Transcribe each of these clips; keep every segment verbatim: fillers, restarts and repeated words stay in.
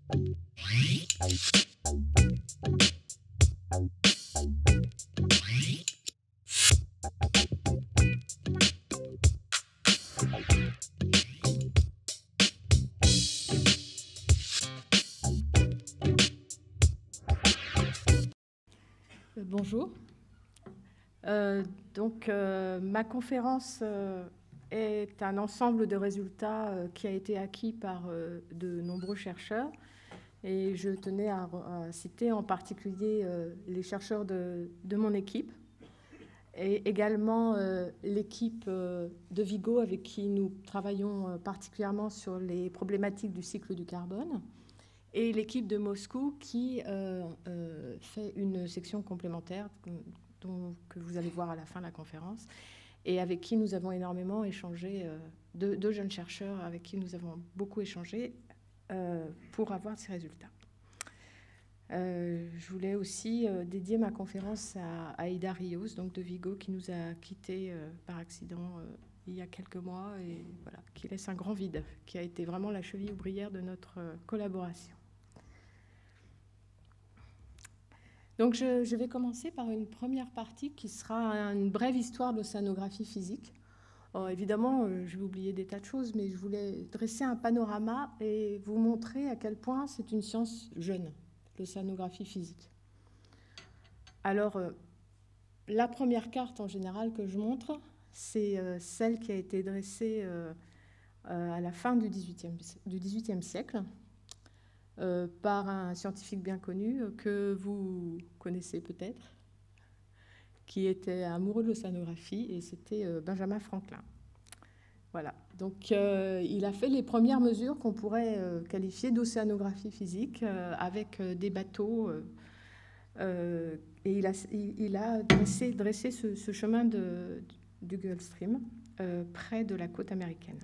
Bonjour. Euh, donc, euh, ma conférence euh, est un ensemble de résultats euh, qui a été acquis par euh, de nombreux chercheurs. Et je tenais à, à citer en particulier euh, les chercheurs de, de mon équipe et également euh, l'équipe euh, de Vigo avec qui nous travaillons euh, particulièrement sur les problématiques du cycle du carbone, et l'équipe de Moscou qui euh, euh, fait une section complémentaire dont, que vous allez voir à la fin de la conférence, et avec qui nous avons énormément échangé, euh, deux, deux jeunes chercheurs avec qui nous avons beaucoup échangé euh, pour avoir ces résultats. Euh, je voulais aussi euh, dédier ma conférence à, à Ida Rios, donc de Vigo, qui nous a quittés euh, par accident euh, il y a quelques mois, et voilà, qui laisse un grand vide, qui a été vraiment la cheville ouvrière de notre euh, collaboration. Donc je, je vais commencer par une première partie qui sera une brève histoire de l'océanographie physique. Alors, évidemment, euh, je vais oublier des tas de choses, mais je voulais dresser un panorama et vous montrer à quel point c'est une science jeune, l'océanographie physique. Alors, euh, la première carte en général que je montre, c'est euh, celle qui a été dressée euh, euh, à la fin du dix-huitième siècle euh, par un scientifique bien connu euh, que vous connaissez peut-être, qui était amoureux de l'océanographie, et c'était euh, Benjamin Franklin. Voilà, donc euh, il a fait les premières mesures qu'on pourrait euh, qualifier d'océanographie physique euh, avec euh, des bateaux euh, euh, et il a, il a dressé, dressé ce, ce chemin de, du Gulf Stream euh, près de la côte américaine.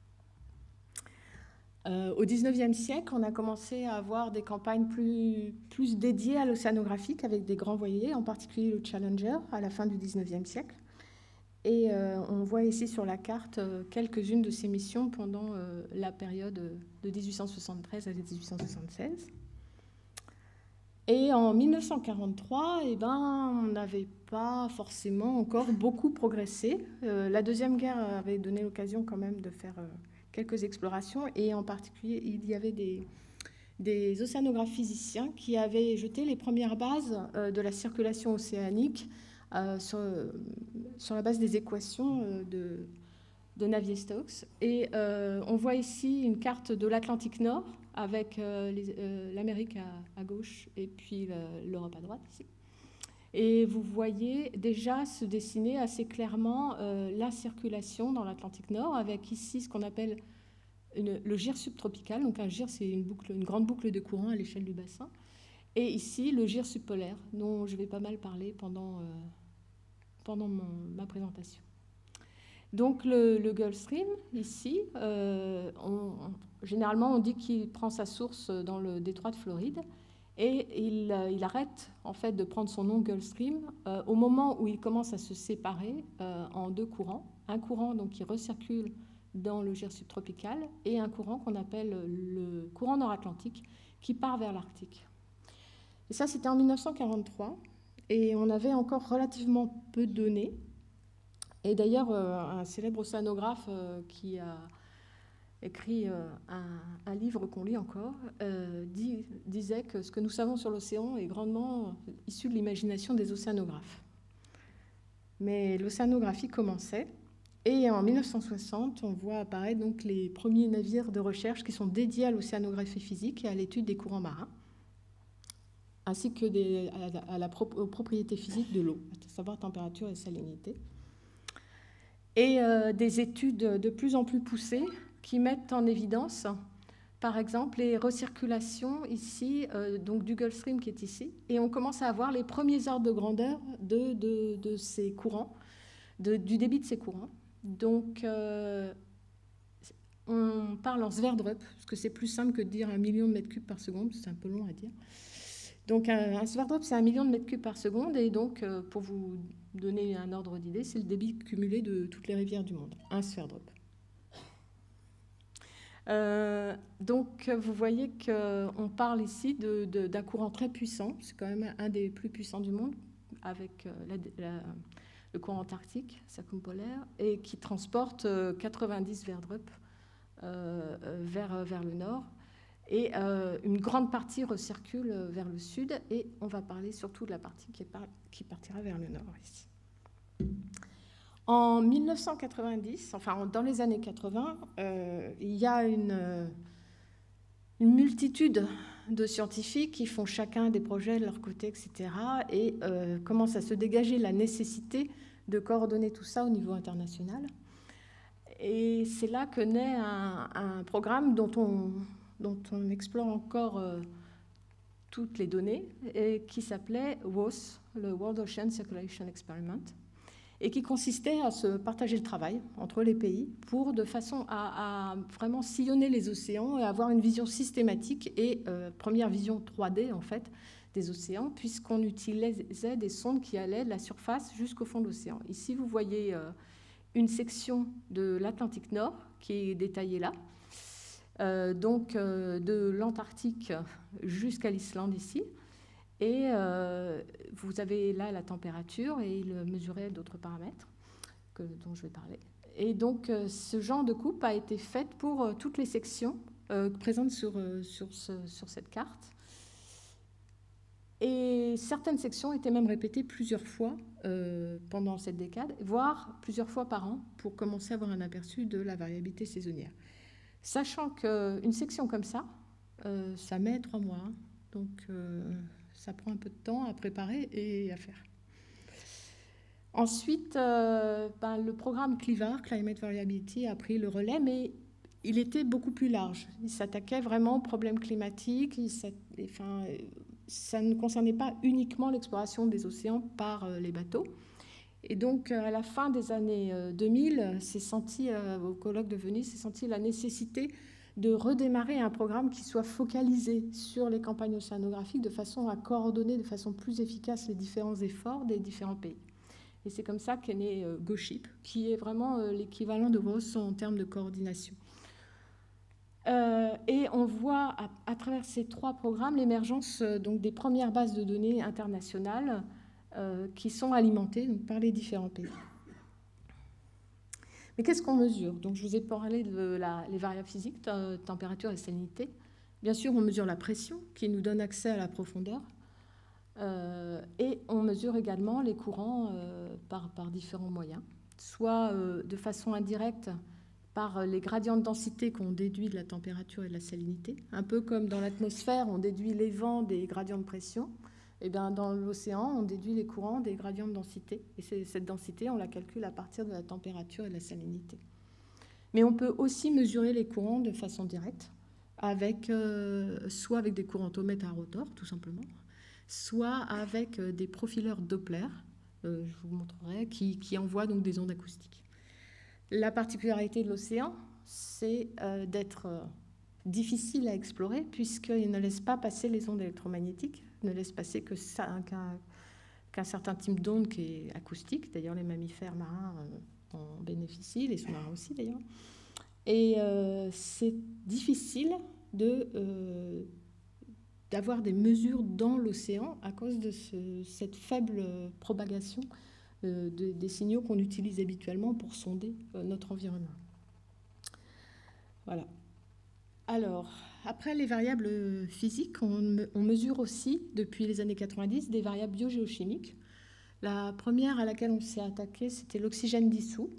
Euh, au dix-neuvième siècle, on a commencé à avoir des campagnes plus, plus dédiées à l'océanographique avec des grands voiliers, en particulier le Challenger à la fin du dix-neuvième siècle. Et euh, on voit ici sur la carte euh, quelques-unes de ces missions pendant euh, la période de dix-huit cent soixante-treize à dix-huit cent soixante-seize. Et en mille neuf cent quarante-trois, eh ben, on n'avait pas forcément encore beaucoup progressé. Euh, la Deuxième Guerre avait donné l'occasion quand même de faire euh, quelques explorations, et en particulier, il y avait des, des océanographes physiciens qui avaient jeté les premières bases euh, de la circulation océanique Euh, sur, sur la base des équations euh, de, de Navier-Stokes. Et euh, on voit ici une carte de l'Atlantique Nord avec euh, euh, l'Amérique à, à gauche et puis l'Europe à droite ici. Et vous voyez déjà se dessiner assez clairement euh, la circulation dans l'Atlantique Nord, avec ici ce qu'on appelle une, le gire subtropical. Donc un gire, c'est une, boucle, une grande boucle de courant à l'échelle du bassin. Et ici, le gire subpolaire, dont je vais pas mal parler pendant... Euh, pendant mon, ma présentation. Donc le, le Gulf Stream, ici, euh, on, on, généralement on dit qu'il prend sa source dans le détroit de Floride, et il, il arrête en fait de prendre son nom Gulf Stream euh, au moment où il commence à se séparer euh, en deux courants. Un courant donc, qui recircule dans le gire subtropical, et un courant qu'on appelle le courant nord-atlantique qui part vers l'Arctique. Et ça, c'était en mille neuf cent quarante-trois. Et on avait encore relativement peu de données. Et d'ailleurs, un célèbre océanographe qui a écrit un, un livre qu'on lit encore euh, dit, disait que ce que nous savons sur l'océan est grandement issu de l'imagination des océanographes. Mais l'océanographie commençait. Et en mille neuf cent soixante, on voit apparaître donc les premiers navires de recherche qui sont dédiés à l'océanographie physique et à l'étude des courants marins, ainsi que des, à, la, à la pro, aux propriétés physiques de l'eau, à savoir température et salinité. Et euh, des études de plus en plus poussées qui mettent en évidence, par exemple, les recirculations ici, euh, donc du Gulf Stream qui est ici, et on commence à avoir les premiers ordres de grandeur de, de, de ces courants, de, du débit de ces courants. Donc, euh, on parle en Sverdrup, parce que c'est plus simple que de dire un million de mètres cubes par seconde, c'est un peu long à dire. Donc un Sverdrup, c'est un million de mètres cubes par seconde, et donc euh, pour vous donner un ordre d'idée, c'est le débit cumulé de toutes les rivières du monde, un Sverdrup. Euh, donc, vous voyez qu'on parle ici de, de, d'un courant très puissant. C'est quand même un des plus puissants du monde, avec euh, la, la, le courant antarctique, circumpolaire, et qui transporte euh, quatre-vingt-dix Sverdrup euh, vers, vers le nord. Et euh, une grande partie recircule vers le sud, et on va parler surtout de la partie qui, est par, qui partira vers le nord ici. En mille neuf cent quatre-vingt-dix, enfin dans les années quatre-vingts, euh, il y a une, une multitude de scientifiques qui font chacun des projets de leur côté, et cetera, et euh, commence à se dégager la nécessité de coordonner tout ça au niveau international. Et c'est là que naît un, un programme dont on, dont on explore encore euh, toutes les données, et qui s'appelait W O S, le World Ocean Circulation Experiment, et qui consistait à se partager le travail entre les pays pour de façon à, à vraiment sillonner les océans et avoir une vision systématique et euh, première vision trois D en fait des océans, puisqu'on utilisait des sondes qui allaient de la surface jusqu'au fond de l'océan. Ici, vous voyez euh, une section de l'Atlantique Nord qui est détaillée là, euh, donc euh, de l'Antarctique jusqu'à l'Islande ici. Et euh, vous avez là la température, et il mesurait d'autres paramètres que, dont je vais parler. Et donc, euh, ce genre de coupe a été fait pour euh, toutes les sections euh, présentes sur, euh, sur, ce, sur cette carte. Et certaines sections étaient même répétées plusieurs fois euh, pendant cette décade, voire plusieurs fois par an, pour commencer à avoir un aperçu de la variabilité saisonnière. Sachant qu'une section comme ça, euh, ça met trois mois. Hein, donc... Euh, ça prend un peu de temps à préparer et à faire. Ensuite, euh, ben, le programme CLIVAR, Climate Variability, a pris le relais, mais il était beaucoup plus large. Il s'attaquait vraiment aux problèmes climatiques. Il enfin, ça ne concernait pas uniquement l'exploration des océans par euh, les bateaux. Et donc, à la fin des années deux mille, s'est senti, euh, au colloque de Venise, s'est senti la nécessité de redémarrer un programme qui soit focalisé sur les campagnes océanographiques de façon à coordonner de façon plus efficace les différents efforts des différents pays. Et c'est comme ça qu'est né euh, GoShip, qui est vraiment euh, l'équivalent de W O S en termes de coordination. Euh, et on voit à, à travers ces trois programmes l'émergence euh, donc des premières bases de données internationales euh, qui sont alimentées donc, par les différents pays. Mais qu'est-ce qu'on mesure? Donc, je vous ai parlé de la, les variables physiques, température et salinité. Bien sûr, on mesure la pression qui nous donne accès à la profondeur. Euh, et on mesure également les courants euh, par, par différents moyens, soit euh, de façon indirecte par les gradients de densité qu'on déduit de la température et de la salinité. Un peu comme dans l'atmosphère, on déduit les vents des gradients de pression. Et bien, dans l'océan, on déduit les courants des gradients de densité. Et cette densité, on la calcule à partir de la température et de la salinité. Mais on peut aussi mesurer les courants de façon directe, avec, euh, soit avec des courantomètres à rotor, tout simplement, soit avec euh, des profileurs Doppler, euh, je vous montrerai, qui, qui envoient donc des ondes acoustiques. La particularité de l'océan, c'est euh, d'être euh, difficile à explorer, puisqu'il ne laisse pas passer les ondes électromagnétiques, ne laisse passer que ça, qu'un, qu'un certain type d'onde qui est acoustique. D'ailleurs, les mammifères marins euh, en bénéficient, les sous-marins aussi d'ailleurs. Et euh, c'est difficile de, euh, d'avoir des mesures dans l'océan à cause de ce, cette faible propagation euh, de, des signaux qu'on utilise habituellement pour sonder euh, notre environnement. Voilà. Alors, après les variables physiques, on, on mesure aussi, depuis les années quatre-vingt-dix, des variables biogéochimiques. La première à laquelle on s'est attaqué, c'était l'oxygène dissous.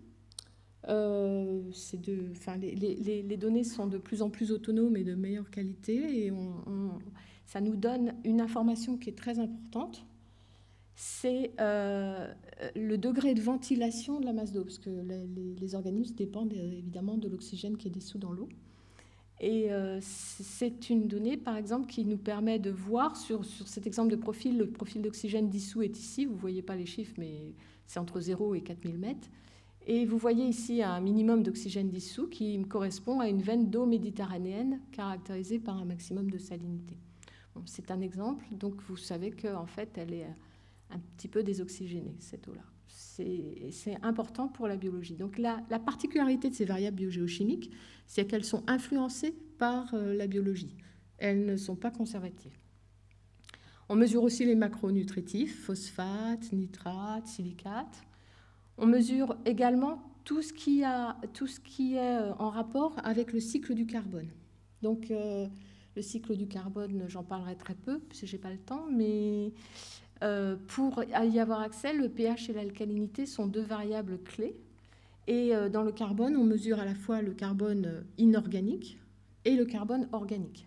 Euh, c'est de, enfin, les, les, les données sont de plus en plus autonomes et de meilleure qualité, et on, on, ça nous donne une information qui est très importante. C'est euh, le degré de ventilation de la masse d'eau, parce que les, les, les organismes dépendent évidemment de l'oxygène qui est dissous dans l'eau. Et euh, c'est une donnée, par exemple, qui nous permet de voir sur, sur cet exemple de profil, le profil d'oxygène dissous est ici, vous ne voyez pas les chiffres, mais c'est entre zéro et quatre mille mètres. Et vous voyez ici un minimum d'oxygène dissous qui correspond à une veine d'eau méditerranéenne caractérisée par un maximum de salinité. Bon, c'est un exemple, donc vous savez qu'en fait, elle est un petit peu désoxygénée, cette eau-là. c'est important pour la biologie. Donc la, la particularité de ces variables biogéochimiques, c'est qu'elles sont influencées par euh, la biologie. Elles ne sont pas conservatives. On mesure aussi les macronutritifs, phosphates, nitrates, silicates. On mesure également tout ce qui, a, tout ce qui est en rapport avec le cycle du carbone. Donc euh, le cycle du carbone, j'en parlerai très peu, parce que je n'ai pas le temps, mais euh, pour y avoir accès, le pH et l'alcalinité sont deux variables clés. Et euh, dans le carbone, on mesure à la fois le carbone inorganique et le carbone organique,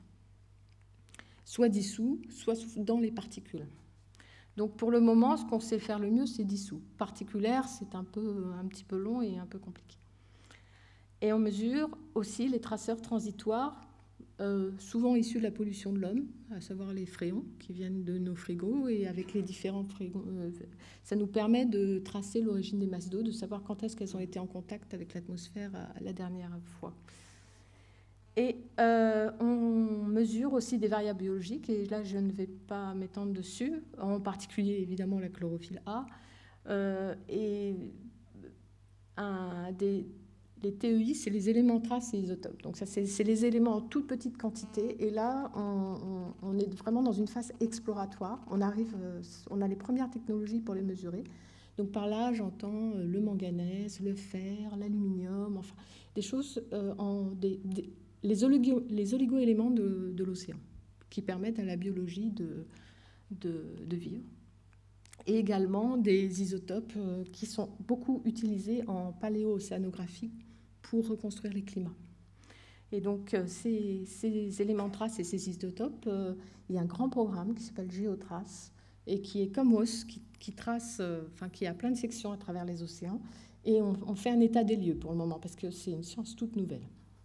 soit dissous, soit dans les particules. Donc pour le moment, ce qu'on sait faire le mieux, c'est dissous. Particulaire, c'est un, peu, un petit peu long et un peu compliqué. Et on mesure aussi les traceurs transitoires, euh, souvent issus de la pollution de l'homme, à savoir les fréons qui viennent de nos frigos. Et avec les différents frigos, euh, ça nous permet de tracer l'origine des masses d'eau, de savoir quand est-ce qu'elles ont été en contact avec l'atmosphère la dernière fois. Et euh, on mesure aussi des variables biologiques, et là je ne vais pas m'étendre dessus, en particulier évidemment la chlorophylle A, euh, et un, des, les T E I, c'est les éléments traces et isotopes. Donc ça, c'est les éléments en toute petite quantité, et là on, on, on est vraiment dans une phase exploratoire. On, arrive, on a les premières technologies pour les mesurer. Donc par là, j'entends le manganèse, le fer, l'aluminium, enfin des choses euh, en... Des, des, les, oligo, les oligo-éléments de, de l'océan qui permettent à la biologie de, de, de vivre. Et également des isotopes euh, qui sont beaucoup utilisés en paléo-océanographie pour reconstruire les climats. Et donc euh, ces, ces éléments traces et ces isotopes, euh, il y a un grand programme qui s'appelle Géotrace et qui est comme O S, qui, qui trace, euh, enfin qui a plein de sections à travers les océans. Et on, on fait un état des lieux pour le moment parce que c'est une science toute nouvelle.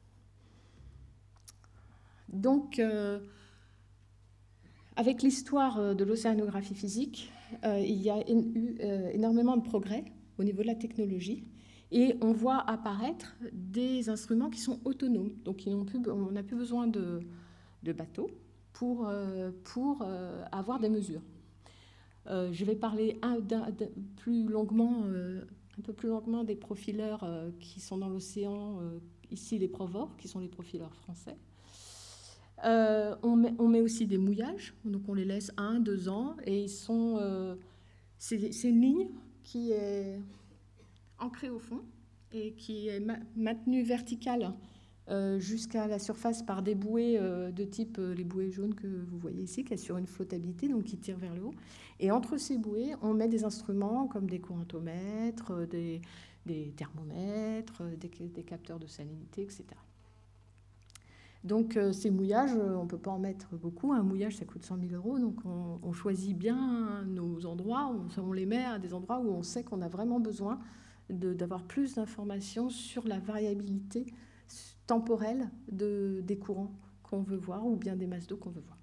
Donc, euh, avec l'histoire de l'océanographie physique, euh, il y a eu euh, énormément de progrès au niveau de la technologie et on voit apparaître des instruments qui sont autonomes. Donc, ils plus, on n'a plus besoin de, de bateaux pour, euh, pour euh, avoir des mesures. Euh, je vais parler un, d'un, d'un, plus longuement, euh, un peu plus longuement des profileurs euh, qui sont dans l'océan, euh, ici les Provors, qui sont les profileurs français. Euh, on, met, on met aussi des mouillages, donc on les laisse un, deux ans, et ils sont. Euh, c'est une ligne qui est ancrée au fond et qui est ma maintenue verticale euh, jusqu'à la surface par des bouées euh, de type euh, les bouées jaunes que vous voyez ici, qui assurent une flottabilité, donc qui tirent vers le haut. Et entre ces bouées, on met des instruments comme des courantomètres, des, des thermomètres, des, des capteurs de salinité, et cetera. Donc euh, ces mouillages, on ne peut pas en mettre beaucoup. Un mouillage, ça coûte cent mille euros. Donc on, on choisit bien nos endroits. On, on les met à des endroits où on sait qu'on a vraiment besoin d'avoir plus d'informations sur la variabilité temporelle de, des courants qu'on veut voir ou bien des masses d'eau qu'on veut voir.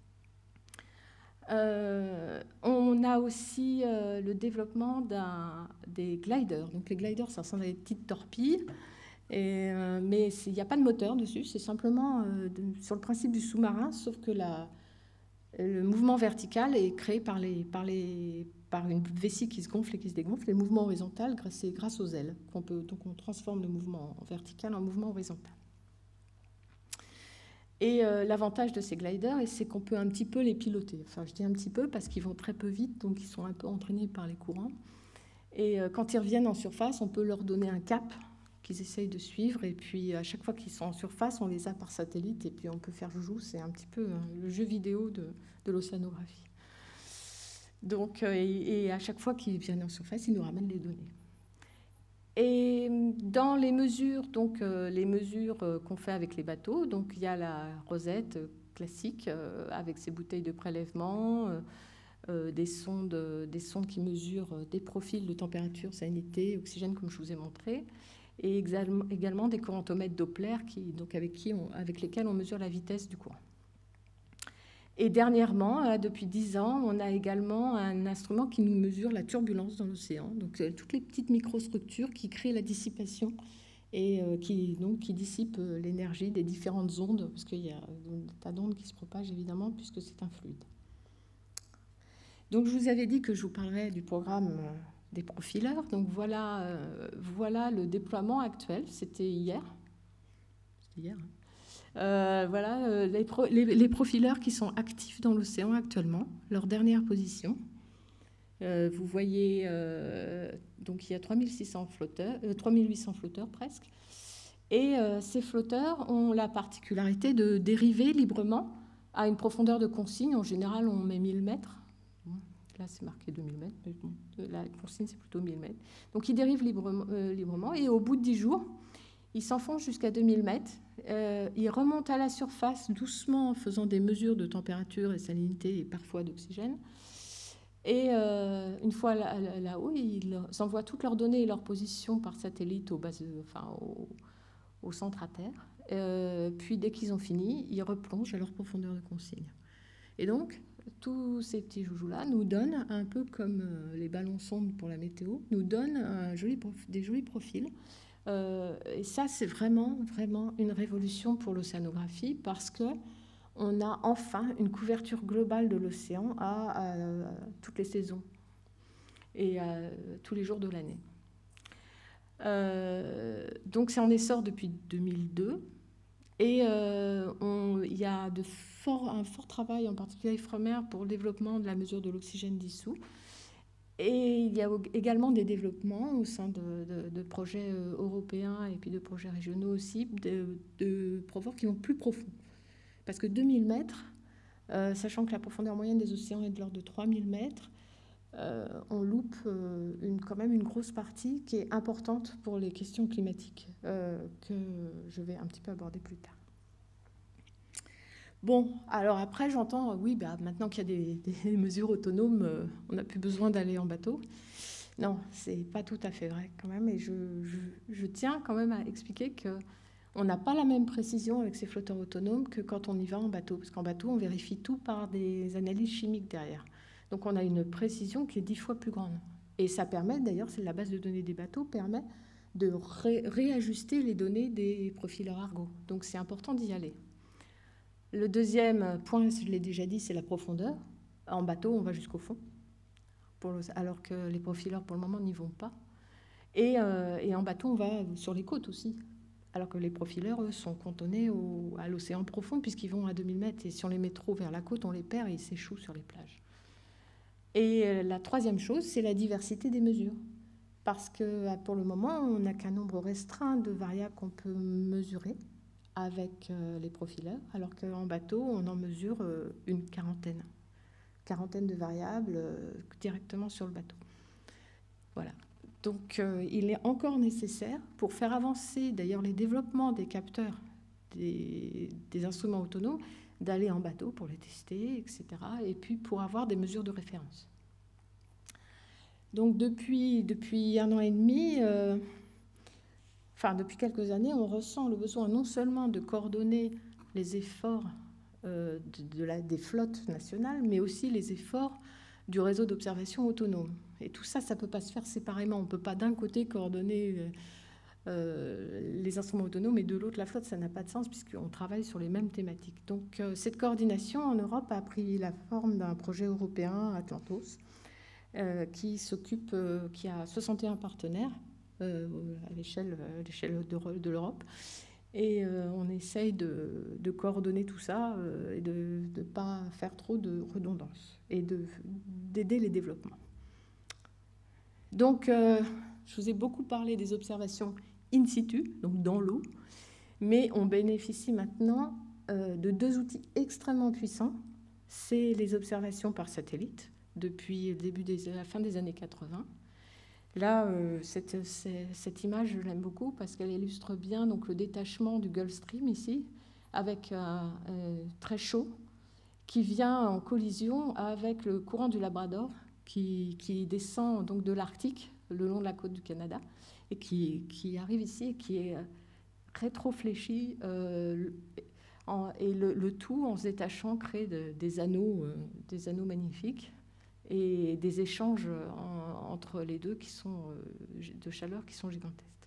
Euh, on a aussi euh, le développement des gliders. Donc les gliders, ça ressemble à des petites torpilles. Et, euh, mais il n'y a pas de moteur dessus, c'est simplement euh, de, sur le principe du sous-marin, sauf que la, le mouvement vertical est créé par, les, par, les, par une vessie qui se gonfle et qui se dégonfle. Et le mouvement horizontal, c'est grâce aux ailes. qu'on peut, donc on transforme le mouvement vertical en mouvement horizontal. Et euh, l'avantage de ces gliders, c'est qu'on peut un petit peu les piloter. Enfin, je dis un petit peu parce qu'ils vont très peu vite, donc ils sont un peu entraînés par les courants. Et euh, quand ils reviennent en surface, on peut leur donner un cap qu'ils essayent de suivre, et puis à chaque fois qu'ils sont en surface, on les a par satellite, et puis on peut faire joujou, c'est un petit peu hein, le jeu vidéo de, de l'océanographie. Donc, euh, et, et à chaque fois qu'ils viennent en surface, ils nous ramènent les données. Et dans les mesures, donc euh, les mesures euh, qu'on fait avec les bateaux, donc il y a la rosette classique euh, avec ses bouteilles de prélèvement, euh, euh, des sondes, des sondes qui mesurent des profils de température, salinité, oxygène, comme je vous ai montré. Et également des courantomètres Doppler qui, donc avec, qui on, avec lesquels on mesure la vitesse du courant. Et dernièrement, depuis dix ans, on a également un instrument qui nous mesure la turbulence dans l'océan, donc toutes les petites microstructures qui créent la dissipation et euh, qui, donc, qui dissipent l'énergie des différentes ondes, parce qu'il y a un tas d'ondes qui se propagent évidemment puisque c'est un fluide. Donc je vous avais dit que je vous parlerais du programme des profileurs. Donc voilà, euh, voilà le déploiement actuel. C'était hier. C'était hier. Hein. Euh, voilà euh, les, pro, les, les profileurs qui sont actifs dans l'océan actuellement, leur dernière position. Euh, vous voyez, euh, donc il y a trois mille six cents flotteurs, euh, trois mille huit cents flotteurs presque. Et euh, ces flotteurs ont la particularité de dériver librement à une profondeur de consigne. En général, on met mille mètres. Là, c'est marqué deux mille mètres, mais bon, la consigne, c'est plutôt mille mètres. Donc, ils dérivent librement, euh, librement et au bout de dix jours, ils s'enfoncent jusqu'à deux mille mètres. Euh, ils remontent à la surface doucement en faisant des mesures de température et salinité et parfois d'oxygène. Et euh, une fois là, là-haut, ils envoient toutes leurs données et leurs positions par satellite au, base, enfin, au, au centre à terre. Euh, puis, dès qu'ils ont fini, ils replongent à leur profondeur de consigne. Et donc, tous ces petits joujoux-là nous donnent, un peu comme euh, les ballons sondes pour la météo, nous donnent un joli prof, des jolis profils. Euh, et ça, c'est vraiment, vraiment une révolution pour l'océanographie parce qu'on a enfin une couverture globale de l'océan à, à, à toutes les saisons et à tous les jours de l'année. Euh, donc, c'est en essor depuis deux mille deux. Et euh, on, il y a de fort, un fort travail, en particulier à Ifremer, pour le développement de la mesure de l'oxygène dissous. Et il y a également des développements au sein de, de, de projets européens et puis de projets régionaux aussi, de, de provors qui vont plus profond. Parce que deux mille mètres, euh, sachant que la profondeur moyenne des océans est de l'ordre de trois mille mètres, euh, on loupe euh, une, quand même une grosse partie qui est importante pour les questions climatiques euh, que je vais un petit peu aborder plus tard. Bon, alors après j'entends, oui, bah, maintenant qu'il y a des, des mesures autonomes, euh, on n'a plus besoin d'aller en bateau. Non, c'est pas tout à fait vrai quand même, et je, je, je tiens quand même à expliquer qu'on n'a pas la même précision avec ces flotteurs autonomes que quand on y va en bateau, parce qu'en bateau on vérifie tout par des analyses chimiques derrière. Donc on a une précision qui est dix fois plus grande. Et ça permet, d'ailleurs, c'est la base de données des bateaux, permet de ré réajuster les données des profileurs Argo. Donc c'est important d'y aller. Le deuxième point, je l'ai déjà dit, c'est la profondeur. En bateau, on va jusqu'au fond, pour le, alors que les profileurs, pour le moment, n'y vont pas. Et, euh, et en bateau, on va sur les côtes aussi, alors que les profileurs, eux, sont cantonnés au, à l'océan profond, puisqu'ils vont à deux mille mètres. Et si on les met trop vers la côte, on les perd et ils s'échouent sur les plages. Et la troisième chose, c'est la diversité des mesures. Parce que pour le moment, on n'a qu'un nombre restreint de variables qu'on peut mesurer avec les profileurs, alors qu'en bateau, on en mesure une quarantaine. Quarantaine de variables directement sur le bateau. Voilà. Donc, il est encore nécessaire, pour faire avancer d'ailleurs les développements des capteurs, des, des instruments autonomes, d'aller en bateau pour les tester, et cetera, et puis pour avoir des mesures de référence. Donc depuis, depuis un an et demi, euh, enfin depuis quelques années, on ressent le besoin non seulement de coordonner les efforts euh, de, de la, des flottes nationales, mais aussi les efforts du réseau d'observation autonome. Et tout ça, ça ne peut pas se faire séparément. On ne peut pas d'un côté coordonner euh, Euh, les instruments autonomes et de l'autre la flotte, ça n'a pas de sens puisqu'on travaille sur les mêmes thématiques. Donc euh, cette coordination en Europe a pris la forme d'un projet européen, Atlantos, euh, qui s'occupe, euh, qui a soixante et un partenaires euh, à l'échelle de, de l'Europe. Et euh, on essaye de, de coordonner tout ça euh, et de ne pas faire trop de redondance et d'aider les développements. Donc, euh, je vous ai beaucoup parlé des observations in situ, donc dans l'eau, mais on bénéficie maintenant euh, de deux outils extrêmement puissants. C'est les observations par satellite, depuis le début des, la fin des années quatre-vingt. Là, euh, cette, cette image, je l'aime beaucoup parce qu'elle illustre bien donc, le détachement du Gulf Stream ici, avec un euh, très chaud, qui vient en collision avec le courant du Labrador, qui, qui descend donc de l'Arctique, le long de la côte du Canada, et qui, qui arrive ici et qui est rétro-fléchi, euh, en, et le, le tout, en se détachant, crée de, des, anneaux, euh, des anneaux magnifiques et des échanges en, entre les deux qui sont, euh, de chaleur qui sont gigantesques.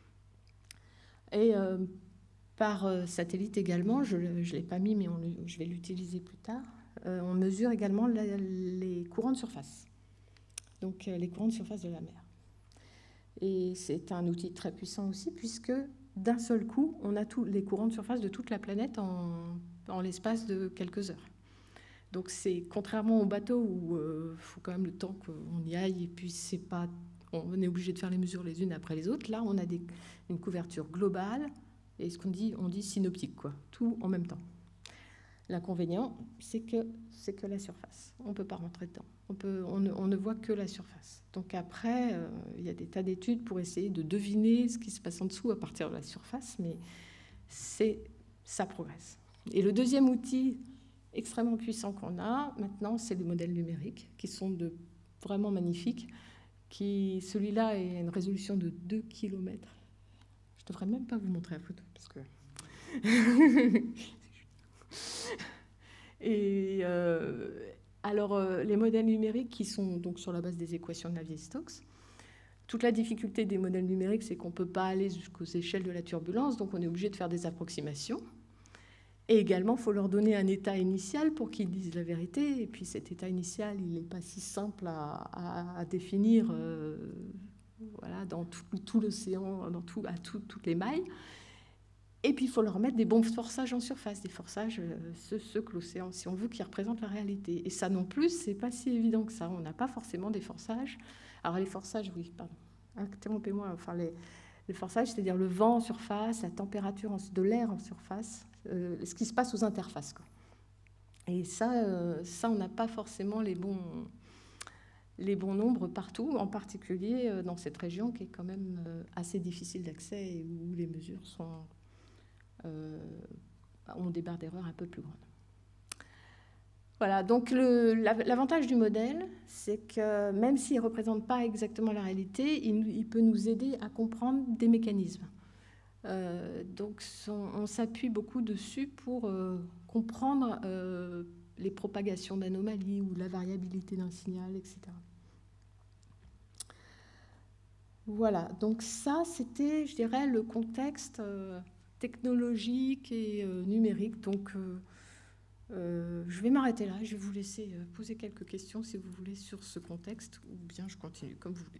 Et euh, par satellite également, je ne l'ai pas mis, mais on, je vais l'utiliser plus tard, euh, on mesure également la, les courants de surface. donc euh, les courants de surface de la mer. Et c'est un outil très puissant aussi, puisque d'un seul coup, on a tous les courants de surface de toute la planète en, en l'espace de quelques heures. Donc c'est contrairement au bateau où il euh, faut quand même le temps qu'on y aille, et puis c'est pas, on est obligé de faire les mesures les unes après les autres. Là, on a des, une couverture globale, et ce qu'on dit, on dit synoptique, quoi, tout en même temps. L'inconvénient, c'est que c'est que la surface. On ne peut pas rentrer dedans. On, peut, on, ne, on ne voit que la surface. Donc après, euh, il y a des tas d'études pour essayer de deviner ce qui se passe en dessous à partir de la surface, mais c'est, ça progresse. Et le deuxième outil extrêmement puissant qu'on a maintenant, c'est les modèles numériques, qui sont de, vraiment magnifiques. Qui, celui-là a une résolution de deux kilomètres. Je ne devrais même pas vous montrer la photo, parce que... Et euh, alors, euh, les modèles numériques qui sont donc sur la base des équations de Navier-Stokes, toute la difficulté des modèles numériques, c'est qu'on ne peut pas aller jusqu'aux échelles de la turbulence, donc on est obligé de faire des approximations. Et également, il faut leur donner un état initial pour qu'ils disent la vérité. Et puis cet état initial, il n'est pas si simple à, à, à définir euh, voilà, dans tout, tout l'océan, dans tout, à tout, toutes les mailles. Et puis, il faut leur mettre des bons forçages en surface, des forçages, euh, ceux, ceux que l'océan, si on veut, qui représentent la réalité. Et ça non plus, c'est pas si évident que ça. On n'a pas forcément des forçages. Alors, les forçages, oui, pardon, interrompez-moi. Enfin, les, les forçages, c'est-à-dire le vent en surface, la température en, de l'air en surface, euh, ce qui se passe aux interfaces, quoi. Et ça, euh, ça on n'a pas forcément les bons, les bons nombres partout, en particulier euh, dans cette région qui est quand même euh, assez difficile d'accès et où les mesures sont... Euh, ont des barres d'erreur un peu plus grandes. Voilà, donc le, l'avantage du modèle, c'est que même s'il ne représente pas exactement la réalité, il, il peut nous aider à comprendre des mécanismes. Euh, donc on, on s'appuie beaucoup dessus pour euh, comprendre euh, les propagations d'anomalies ou la variabilité d'un signal, et cetera. Voilà, donc ça, c'était, je dirais, le contexte... Euh, technologique et euh, numérique. Donc, euh, euh, je vais m'arrêter là. Je vais vous laisser euh, poser quelques questions, si vous voulez, sur ce contexte, ou bien je continue, comme vous voulez.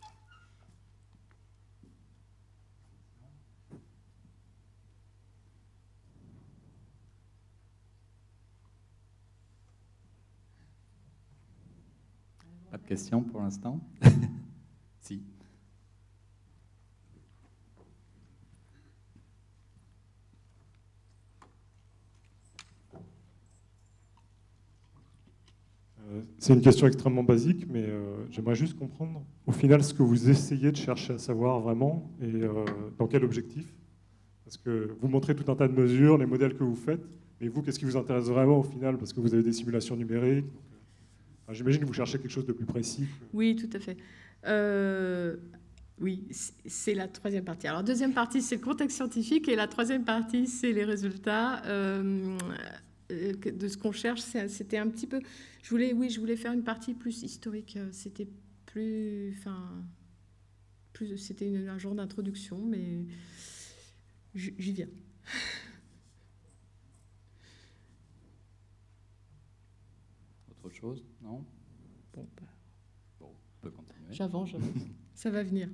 Pas de questions pour l'instant? Si. C'est une question extrêmement basique, mais euh, j'aimerais juste comprendre au final ce que vous essayez de chercher à savoir vraiment et euh, dans quel objectif. Parce que vous montrez tout un tas de mesures, les modèles que vous faites, mais vous, qu'est-ce qui vous intéresse vraiment au final? Parce que vous avez des simulations numériques. Donc, euh, enfin, j'imagine que vous cherchez quelque chose de plus précis. Que... Oui, tout à fait. Euh, oui, c'est la troisième partie. Alors, deuxième partie, c'est le contexte scientifique, et la troisième partie, c'est les résultats. Euh, de ce qu'on cherche, c'était un petit peu... Je voulais, oui, je voulais faire une partie plus historique. C'était plus... Enfin, plus, c'était un genre d'introduction, mais j'y viens. Autre chose? Non? Bon, bah, bon, on peut continuer. J'avance, j'avance. Ça va venir.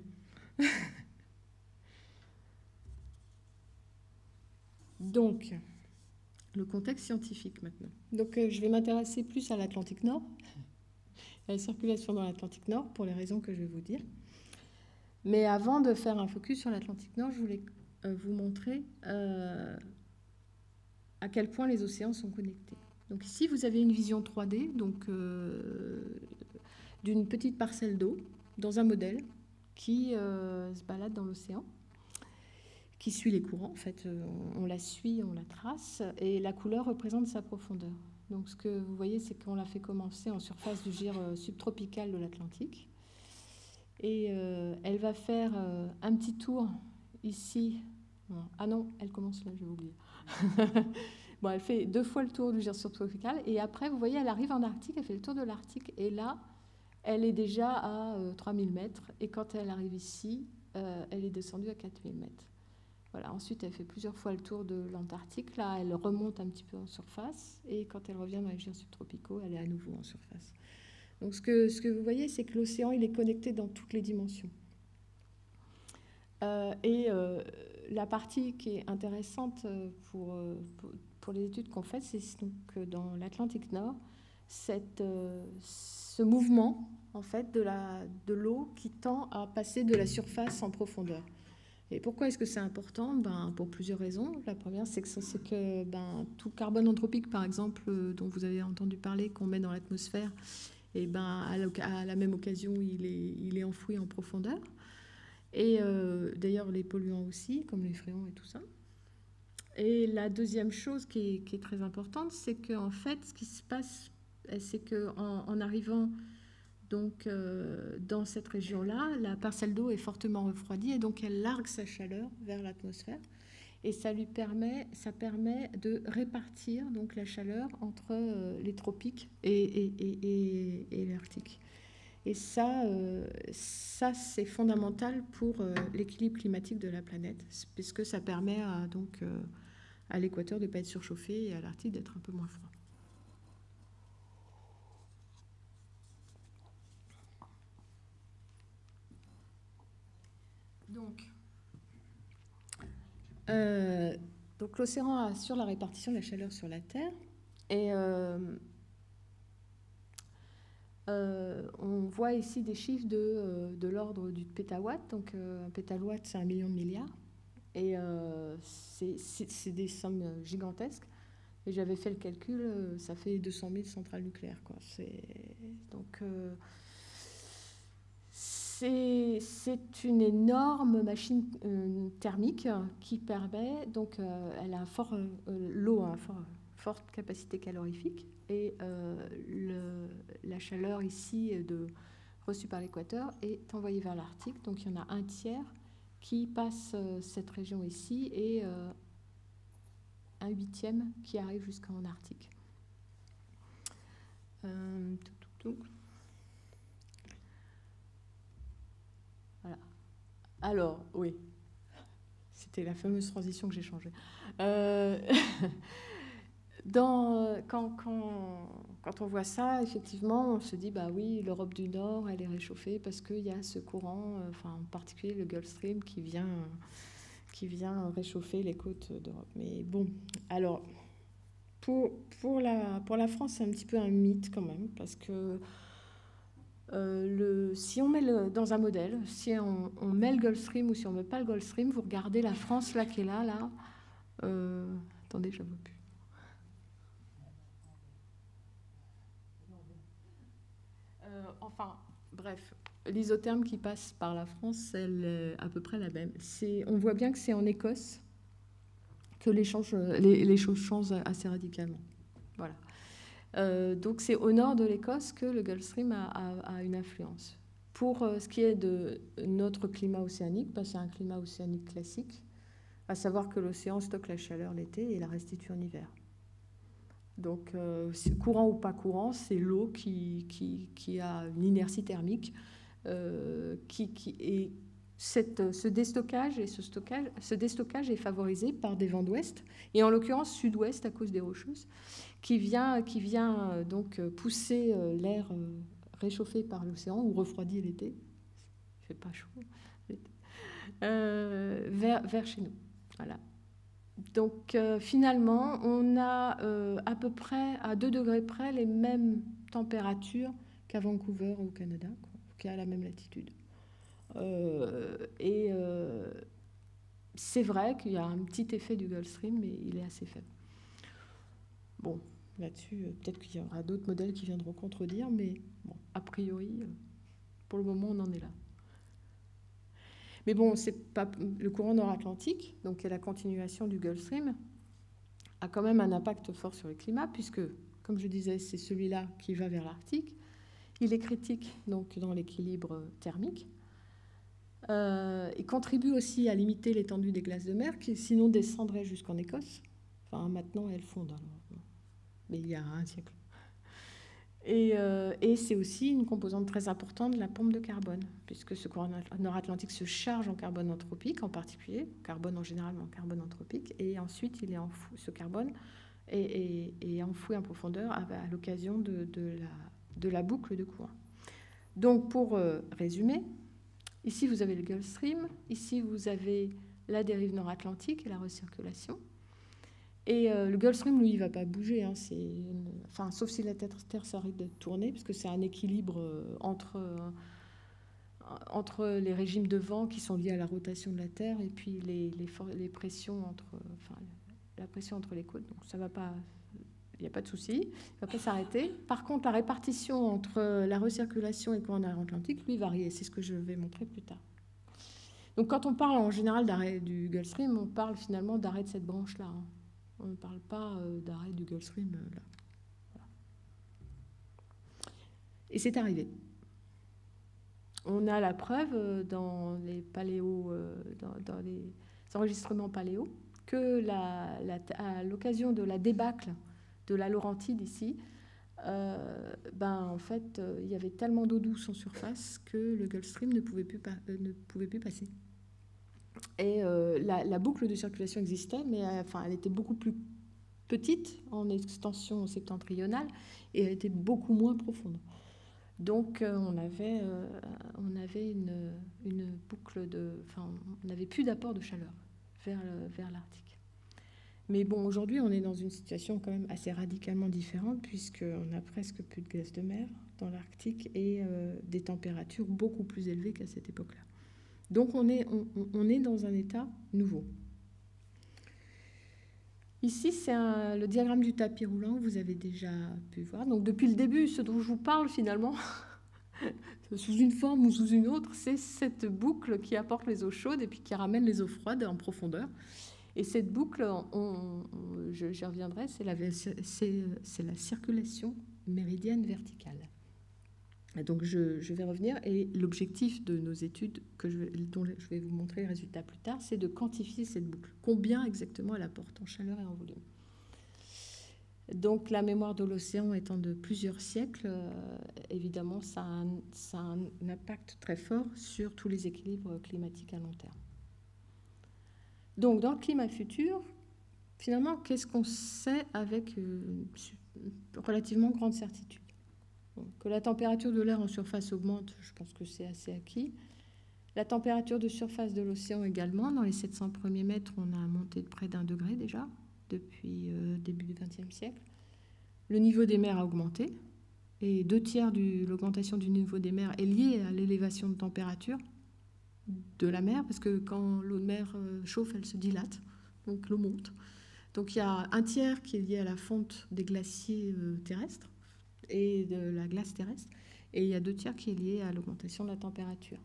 Donc... Le contexte scientifique maintenant. Donc euh, je vais m'intéresser plus à l'Atlantique Nord, à la circulation dans l'Atlantique Nord, pour les raisons que je vais vous dire. Mais avant de faire un focus sur l'Atlantique Nord, je voulais euh, vous montrer euh, à quel point les océans sont connectés. Donc ici, vous avez une vision trois D, donc euh, d'une petite parcelle d'eau dans un modèle qui euh, se balade dans l'océan, qui suit les courants. En fait, on la suit, on la trace, et la couleur représente sa profondeur. Donc ce que vous voyez, c'est qu'on l'a fait commencer en surface du gir subtropical de l'Atlantique. Et euh, elle va faire euh, un petit tour ici. Ah non, elle commence là, j'ai oublié. Bon, elle fait deux fois le tour du gir subtropical, et après, vous voyez, elle arrive en Arctique, elle fait le tour de l'Arctique, et là, elle est déjà à euh, trois mille mètres, et quand elle arrive ici, euh, elle est descendue à quatre mille mètres. Voilà. Ensuite, elle fait plusieurs fois le tour de l'Antarctique. Là, elle remonte un petit peu en surface. Et quand elle revient dans les girs subtropicaux, elle est à nouveau en surface. Donc ce que, ce que vous voyez, c'est que l'océan, il est connecté dans toutes les dimensions. Euh, et euh, la partie qui est intéressante pour, pour, pour les études qu'on fait, c'est que dans l'Atlantique Nord, cette, euh, ce mouvement en fait, de, la, de l'eau qui tend à passer de la surface en profondeur. Et pourquoi est-ce que c'est important? Ben, pour plusieurs raisons. La première, c'est que, c'est que ben, tout carbone anthropique, par exemple, euh, dont vous avez entendu parler, qu'on met dans l'atmosphère, et ben, à la même occasion, il est, il est enfoui en profondeur. Et euh, d'ailleurs, les polluants aussi, comme les fréons et tout ça. Et la deuxième chose qui est, qui est très importante, c'est qu'en fait, ce qui se passe, c'est qu'en en arrivant donc, euh, dans cette région-là, la parcelle d'eau est fortement refroidie et donc elle largue sa chaleur vers l'atmosphère. Et ça lui permet, ça permet de répartir donc, la chaleur entre euh, les tropiques et, et, et, et, et l'Arctique. Et ça, euh, ça c'est fondamental pour euh, l'équilibre climatique de la planète, puisque ça permet à, donc, euh, à l'équateur de ne pas être surchauffé et à l'Arctique d'être un peu moins froid. Donc, euh, donc l'océan assure la répartition de la chaleur sur la Terre. Et euh, euh, on voit ici des chiffres de, euh, de l'ordre du pétawatt. Donc euh, un pétawatt, c'est un million de milliards. Et euh, c'est des sommes gigantesques. Et j'avais fait le calcul, ça fait deux cent mille centrales nucléaires, quoi. Donc... Euh, c'est une énorme machine euh, thermique qui permet, donc euh, elle a un fort, euh, l'eau a une fort, forte capacité calorifique et euh, le, la chaleur ici de, reçue par l'équateur est envoyée vers l'Arctique. Donc il y en a un tiers qui passe euh, cette région ici et euh, un huitième qui arrive jusqu'en Arctique. Euh, tout, tout, tout. Voilà. Alors, oui, c'était la fameuse transition que j'ai changée. Euh, dans, quand, quand, quand on voit ça, effectivement, on se dit, bah oui, l'Europe du Nord, elle est réchauffée parce qu'il y a ce courant, enfin, en particulier le Gulf Stream, qui vient, qui vient réchauffer les côtes d'Europe. Mais bon, alors, pour, pour, la, pour la France, c'est un petit peu un mythe quand même, parce que Euh, le, si on met le, dans un modèle, si on, on met le Gulf Stream ou si on ne met pas le Gulf Stream, vous regardez la France là qui est là, là. Euh, attendez, je ne vois plus. Euh, enfin, bref, l'isotherme qui passe par la France, elle est à peu près la même. On voit bien que c'est en Écosse que les, change, les, les choses changent assez radicalement. Voilà. Euh, donc c'est au nord de l'Écosse que le Gulf Stream a, a, a une influence. Pour euh, ce qui est de notre climat océanique, bah, c'est un climat océanique classique, à savoir que l'océan stocke la chaleur l'été et la restitue en hiver. Donc euh, courant ou pas courant, c'est l'eau qui, qui, qui a une inertie thermique euh, qui, qui est cette, ce déstockage et ce stockage, ce déstockage est favorisé par des vents d'ouest et en l'occurrence sud-ouest à cause des rocheuses, qui vient, qui vient euh, donc pousser euh, l'air euh, réchauffé par l'océan ou refroidi l'été, il fait pas chaud, euh, vers, vers chez nous. Voilà. Donc euh, finalement, on a euh, à peu près à deux degrés près les mêmes températures qu'à Vancouver au Canada, qu'à la même latitude. Euh, et euh, c'est vrai qu'il y a un petit effet du Gulf Stream, mais il est assez faible. Bon, là-dessus, peut-être qu'il y aura d'autres modèles qui viendront contredire, mais bon, a priori, pour le moment, on en est là. Mais bon, c'est pas, le courant nord-atlantique, donc la continuation du Gulf Stream, a quand même un impact fort sur le climat, puisque, comme je disais, c'est celui-là qui va vers l'Arctique. Il est critique donc, dans l'équilibre thermique. Euh, il contribue aussi à limiter l'étendue des glaces de mer, qui sinon descendraient jusqu'en Écosse. Enfin, maintenant, elles fondent, alors, mais il y a un siècle. Et, euh, et c'est aussi une composante très importante de la pompe de carbone, puisque ce courant nord-atlantique se charge en carbone anthropique, en particulier, carbone en général, mais en carbone anthropique, et ensuite, il est enfoui, ce carbone est, est, est enfoui en profondeur à, à l'occasion de, de, de la boucle de courant. Donc, pour euh, résumer, ici, vous avez le Gulf Stream, ici, vous avez la dérive nord-atlantique et la recirculation. Et euh, le Gulf Stream, lui, il ne va pas bouger, hein, une... enfin, sauf si la Terre s'arrête de tourner, parce que c'est un équilibre euh, entre, euh, entre les régimes de vent qui sont liés à la rotation de la Terre et puis les, les, for... les pressions entre, enfin, la pression entre les côtes. Donc ça va pas, il n'y a pas de souci, il ne va pas s'arrêter. Par contre, la répartition entre la recirculation et le courant nord-atlantique, lui, varie. C'est ce que je vais montrer plus tard. Donc quand on parle en général d'arrêt du Gulf Stream, on parle finalement d'arrêt de cette branche-là. Hein. On ne parle pas euh, d'arrêt du Gulf Stream euh, là. Voilà. Et c'est arrivé. On a la preuve euh, dans les paléos, euh, dans, dans les enregistrements paléo, que la, la, à l'occasion de la débâcle de la Laurentide ici, euh, ben, en fait, euh, il y avait tellement d'eau douce en surface que le Gulf Stream ne pouvait plus, euh, ne pouvait plus passer. Et euh, la, la boucle de circulation existait, mais euh, enfin, elle était beaucoup plus petite en extension septentrionale et elle était beaucoup moins profonde. Donc euh, on avait, euh, on avait une, une boucle de... Enfin, on n'avait plus d'apport de chaleur vers, vers l'Arctique. Mais bon, aujourd'hui, on est dans une situation quand même assez radicalement différente puisqu'on n'a presque plus de gaz de mer dans l'Arctique et euh, des températures beaucoup plus élevées qu'à cette époque-là. Donc on est, on, on est dans un état nouveau. Ici, c'est le diagramme du tapis roulant que vous avez déjà pu voir. Donc depuis le début, ce dont je vous parle finalement, sous une forme ou sous une autre, c'est cette boucle qui apporte les eaux chaudes et puis qui ramène les eaux froides en profondeur. Et cette boucle, on, on, j'y reviendrai, c'est la, c'est la circulation méridienne verticale. Et donc je, je vais revenir, et l'objectif de nos études, que je, dont je vais vous montrer les résultats plus tard, c'est de quantifier cette boucle. Combien exactement elle apporte en chaleur et en volume. Donc la mémoire de l'océan étant de plusieurs siècles, euh, évidemment, ça a, un, ça a un impact très fort sur tous les équilibres climatiques à long terme. Donc dans le climat futur, finalement, qu'est-ce qu'on sait avec euh, relativement grande certitude? Que la température de l'air en surface augmente, je pense que c'est assez acquis. La température de surface de l'océan également. Dans les sept cents premiers mètres, on a monté de près d'un degré déjà, depuis euh, début du vingtième siècle. Le niveau des mers a augmenté, et deux tiers de l'augmentation du niveau des mers est liée à l'élévation de température de la mer, parce que quand l'eau de mer chauffe, elle se dilate, donc l'eau monte. Donc il y a un tiers qui est lié à la fonte des glaciers euh, terrestres, et de la glace terrestre, et il y a deux tiers qui est lié à l'augmentation de la température.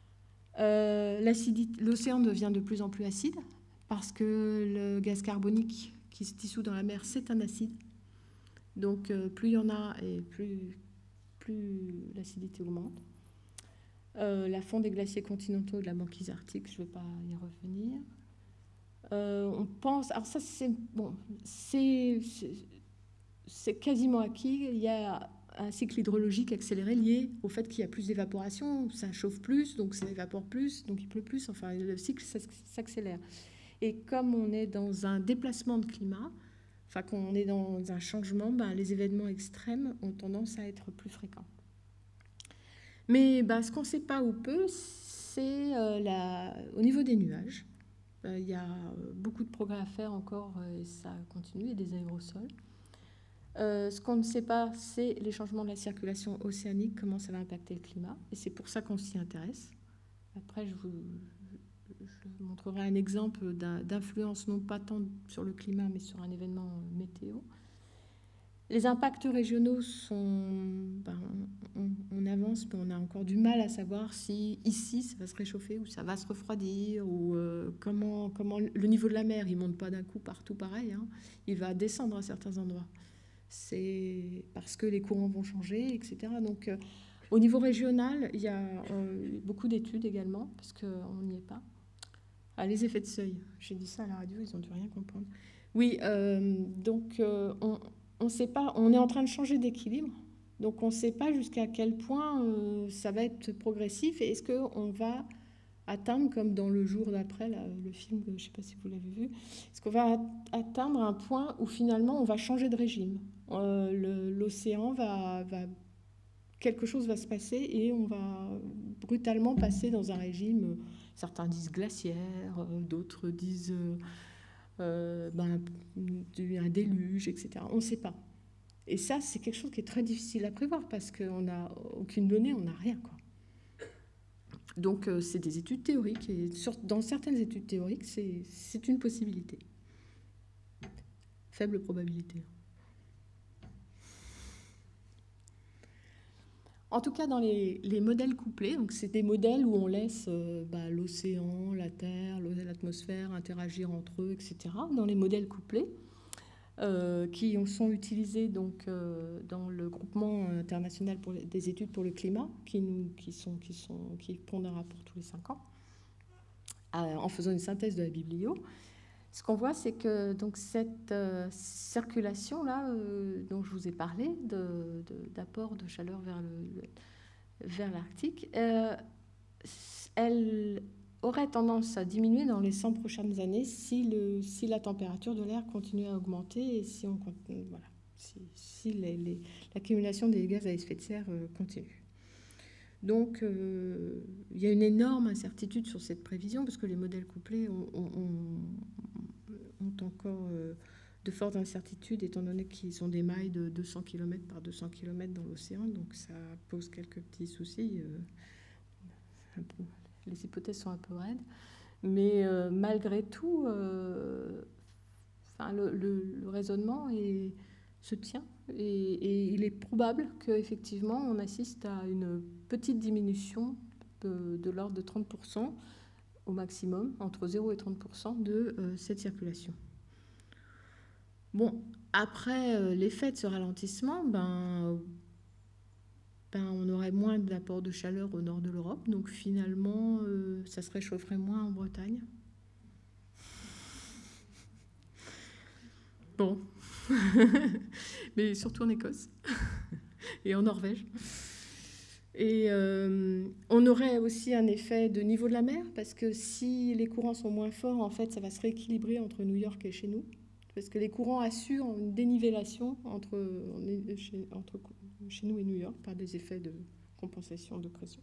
Euh, L'océan devient de plus en plus acide, parce que le gaz carbonique qui se dissout dans la mer, c'est un acide. Donc euh, plus il y en a, et plus, plus l'acidité augmente. Euh, la fonte des glaciers continentaux de la banquise arctique, je ne vais pas y revenir. Euh, on pense... Alors ça, c'est... Bon, c'est... c'est quasiment acquis. Il y a un cycle hydrologique accéléré lié au fait qu'il y a plus d'évaporation, ça chauffe plus, donc ça évapore plus, donc il pleut plus, enfin le cycle s'accélère. Et comme on est dans un déplacement de climat, enfin qu'on est dans un changement, ben, les événements extrêmes ont tendance à être plus fréquents. Mais ben, ce qu'on ne sait pas ou peu, c'est euh, la... au niveau des nuages. Euh, il y a beaucoup de progrès à faire encore, et ça continue, et des aérosols. Euh, ce qu'on ne sait pas, c'est les changements de la circulation océanique, comment ça va impacter le climat. Et c'est pour ça qu'on s'y intéresse. Après, je vous je montrerai un exemple d'influence, non pas tant sur le climat, mais sur un événement météo. Les impacts régionaux sont... Ben, on, on avance, mais on a encore du mal à savoir si ici, ça va se réchauffer ou ça va se refroidir, ou euh, comment, comment le niveau de la mer, il ne monte pas d'un coup partout pareil, hein. Il va descendre à certains endroits. C'est parce que les courants vont changer, et cetera. Donc, euh, au niveau régional, il y a euh, beaucoup d'études également, parce qu'on n'y est pas. Ah, les effets de seuil. J'ai dit ça à la radio, ils n'ont dû rien comprendre. Oui, euh, donc, euh, on on sait pas, on est en train de changer d'équilibre, donc on ne sait pas jusqu'à quel point euh, ça va être progressif, et est-ce qu'on va atteindre, comme dans Le jour d'après, le film, je ne sais pas si vous l'avez vu, est-ce qu'on va atteindre un point où finalement on va changer de régime. Euh, L'océan va, va quelque chose va se passer et on va brutalement passer dans un régime, certains disent glaciaire, d'autres disent euh, ben, un déluge, et cetera. On ne sait pas. Et ça, c'est quelque chose qui est très difficile à prévoir parce qu'on n'a aucune donnée, on n'a rien, quoi. Donc, euh, c'est des études théoriques et sur, dans certaines études théoriques, c'est une possibilité. Faible probabilité. En tout cas, dans les, les modèles couplés, donc c'est des modèles où on laisse euh, bah, l'océan, la Terre, l'atmosphère interagir entre eux, et cetera. Dans les modèles couplés, euh, qui sont utilisés donc, euh, dans le groupement international pour les, des études pour le climat, qui, nous, qui, sont, qui, sont, qui pondent un rapport tous les cinq ans, euh, en faisant une synthèse de la biblio. Ce qu'on voit, c'est que donc, cette euh, circulation-là, euh, dont je vous ai parlé, d'apport de, de, de chaleur vers le, vers l'Arctique, euh, elle aurait tendance à diminuer dans les cent prochaines années si, le, si la température de l'air continue à augmenter et si, on, voilà, si, si l'accumulation des gaz à effet de serre euh, continue. Donc, euh, il y a une énorme incertitude sur cette prévision parce que les modèles couplés ont, ont, ont encore euh, de fortes incertitudes étant donné qu'ils ont des mailles de deux cents kilomètres par deux cents kilomètres dans l'océan. Donc, ça pose quelques petits soucis. Euh, un peu, les hypothèses sont un peu raides. Mais euh, malgré tout, euh, enfin, le, le, le raisonnement est, se tient. Et, et il est probable qu'effectivement, on assiste à une petite diminution de, de l'ordre de trente pour cent au maximum, entre zéro et trente pour cent de euh, cette circulation. Bon, après euh, l'effet de ce ralentissement, ben, ben, on aurait moins d'apport de chaleur au nord de l'Europe, donc finalement, euh, ça se réchaufferait moins en Bretagne. Bon, mais surtout en Écosse et en Norvège. Et euh, on aurait aussi un effet de niveau de la mer, parce que si les courants sont moins forts, en fait, ça va se rééquilibrer entre New York et chez nous, parce que les courants assurent une dénivellation entre, chez, entre chez nous et New York par des effets de compensation de pression.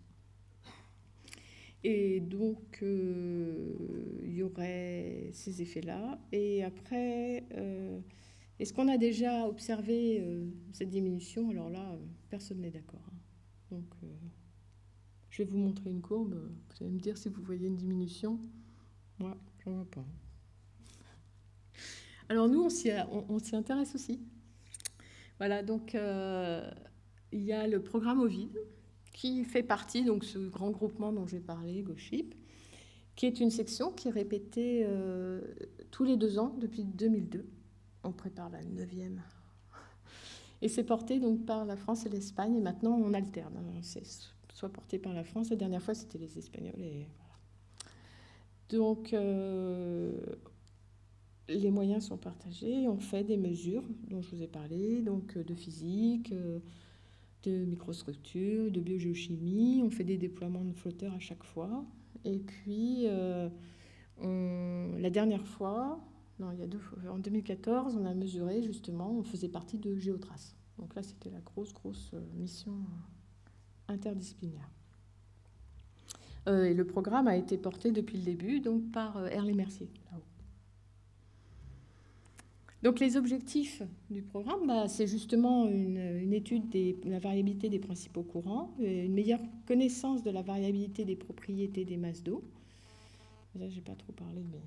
Et donc, euh, il y aurait ces effets-là. Et après, euh, est-ce qu'on a déjà observé euh, cette diminution? Alors là, euh, personne n'est d'accord. Hein. Donc, euh, je vais vous montrer une courbe. Vous allez me dire si vous voyez une diminution. Moi, je n'en vois pas. Alors nous, on s'y on, on s'y intéresse aussi. Voilà, donc euh, il y a le programme Ovid, qui fait partie, donc ce grand groupement dont j'ai parlé, GoShip, qui est une section qui est répétée euh, tous les deux ans depuis deux mille deux. On prépare la neuvième. Et c'est porté donc par la France et l'Espagne, et maintenant on alterne. C'est soit porté par la France, la dernière fois c'était les Espagnols, et voilà. Donc euh, les moyens sont partagés, on fait des mesures dont je vous ai parlé, donc de physique, de microstructure, de biogéochimie, on fait des déploiements de flotteurs à chaque fois. Et puis, euh, on, la dernière fois, non, il y a deux fois, en deux mille quatorze, on a mesuré justement, on faisait partie de Géotrace. Donc là, c'était la grosse, grosse mission interdisciplinaire. Euh, et le programme a été porté depuis le début donc, par euh, Herlé Mercier, là-haut. Donc les objectifs du programme, bah, c'est justement une, une étude de la variabilité des principaux courants, une meilleure connaissance de la variabilité des propriétés des masses d'eau. Là, je n'ai pas trop parlé, mais...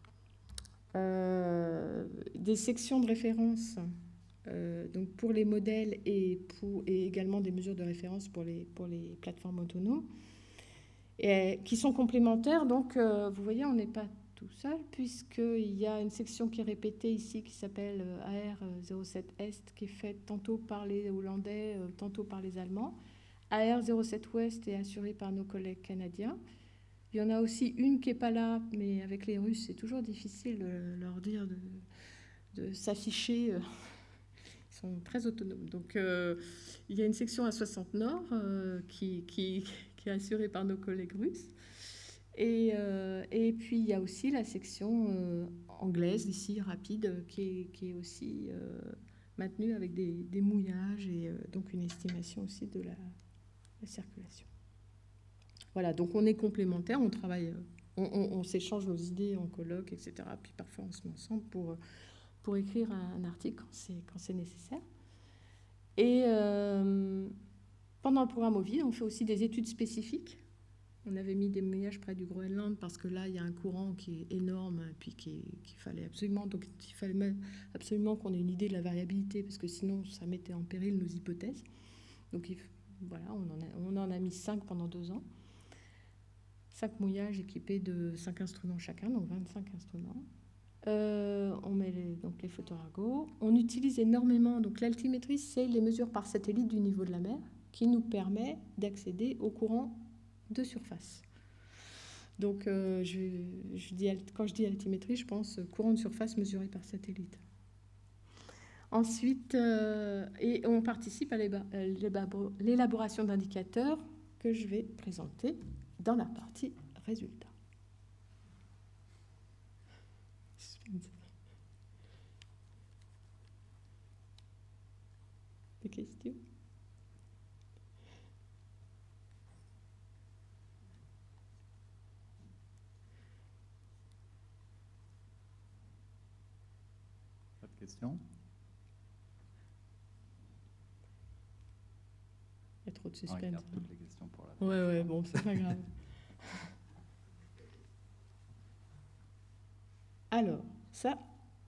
Euh, des sections de référence euh, donc pour les modèles et, pour, et également des mesures de référence pour les, pour les plateformes autonomes, et, qui sont complémentaires. Donc, euh, vous voyez, on n'est pas tout seul, puisqu'il y a une section qui est répétée ici qui s'appelle A R zéro sept Est, qui est faite tantôt par les Hollandais, tantôt par les Allemands. A R zéro sept Ouest est assurée par nos collègues canadiens. Il y en a aussi une qui n'est pas là, mais avec les Russes, c'est toujours difficile de leur dire de, de s'afficher. Ils sont très autonomes. Donc, euh, il y a une section à soixante Nord euh, qui, qui, qui est assurée par nos collègues russes. Et, euh, et puis, il y a aussi la section euh, anglaise, ici, rapide, qui est, qui est aussi euh, maintenue avec des, des mouillages et euh, donc une estimation aussi de la, la circulation. Voilà, donc on est complémentaires, on travaille, on, on, on s'échange nos idées en colloque, et cetera. Puis parfois on se met ensemble pour, pour écrire un, un article quand c'est, quand c'est nécessaire. Et euh, pendant le programme Ovid, on fait aussi des études spécifiques. On avait mis des mouillages près du Groenland parce que là, il y a un courant qui est énorme et puis qu'il fallait absolument, donc il fallait absolument qu'on ait une idée de la variabilité parce que sinon, ça mettait en péril nos hypothèses. Donc il, voilà, on en, a, on en a mis cinq pendant deux ans. Cinq mouillages équipés de cinq instruments chacun, donc vingt-cinq instruments. Euh, on met les, donc les photoargos. On utilise énormément, donc l'altimétrie, c'est les mesures par satellite du niveau de la mer qui nous permet d'accéder au courant de surface. Donc, euh, je, je dis, quand je dis altimétrie, je pense courant de surface mesuré par satellite. Ensuite, euh, et on participe à l'élaboration d'indicateurs que je vais présenter dans la partie résultats. Des questions ? Pas de questions ? Il y a trop de suspense. On regarde toutes les questions pour la fin. Ouais, ouais, bon, c'est pas grave. Alors, ça,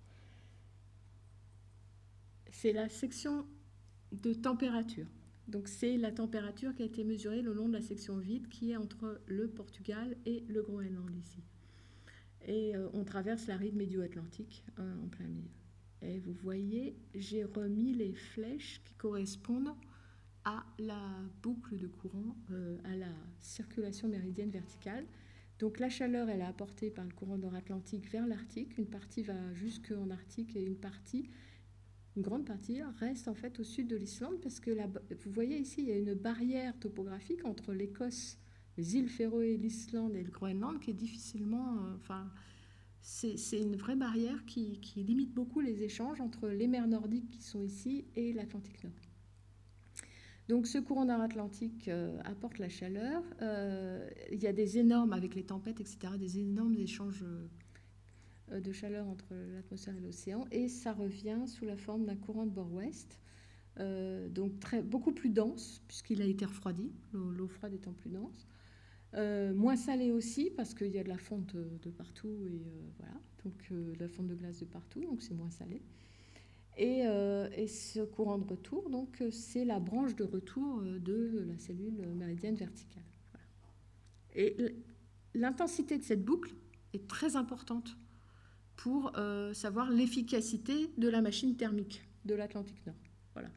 c'est la section de température. Donc, c'est la température qui a été mesurée le long de la section vide qui est entre le Portugal et le Groenland ici. Et euh, on traverse la ride médio-atlantique hein, en plein milieu. Et vous voyez, j'ai remis les flèches qui correspondent à la boucle de courant, euh, à la circulation méridienne verticale. Donc la chaleur, elle est apportée par le courant nord-atlantique vers l'Arctique. Une partie va jusqu'en Arctique et une partie, une grande partie, reste en fait au sud de l'Islande parce que la, vous voyez ici, il y a une barrière topographique entre l'Écosse, les îles Féroé, l'Islande et le Groenland qui est difficilement... Euh, enfin, c'est, c'est une vraie barrière qui, qui limite beaucoup les échanges entre les mers nordiques qui sont ici et l'Atlantique Nord. Donc ce courant nord-atlantique euh, apporte la chaleur. Euh, il y a des énormes, avec les tempêtes, et cetera, des énormes échanges euh, de chaleur entre l'atmosphère et l'océan. Et ça revient sous la forme d'un courant de bord ouest, euh, donc très, beaucoup plus dense, puisqu'il a été refroidi, l'eau, l'eau froide étant plus dense. Euh, moins salé aussi, parce qu'il y a de la fonte de partout, et euh, voilà, donc euh, de la fonte de glace de partout, donc c'est moins salé. Et, euh, et ce courant de retour, donc, c'est la branche de retour de la cellule méridienne verticale. Voilà. Et l'intensité de cette boucle est très importante pour euh, savoir l'efficacité de la machine thermique de l'Atlantique Nord. Voilà.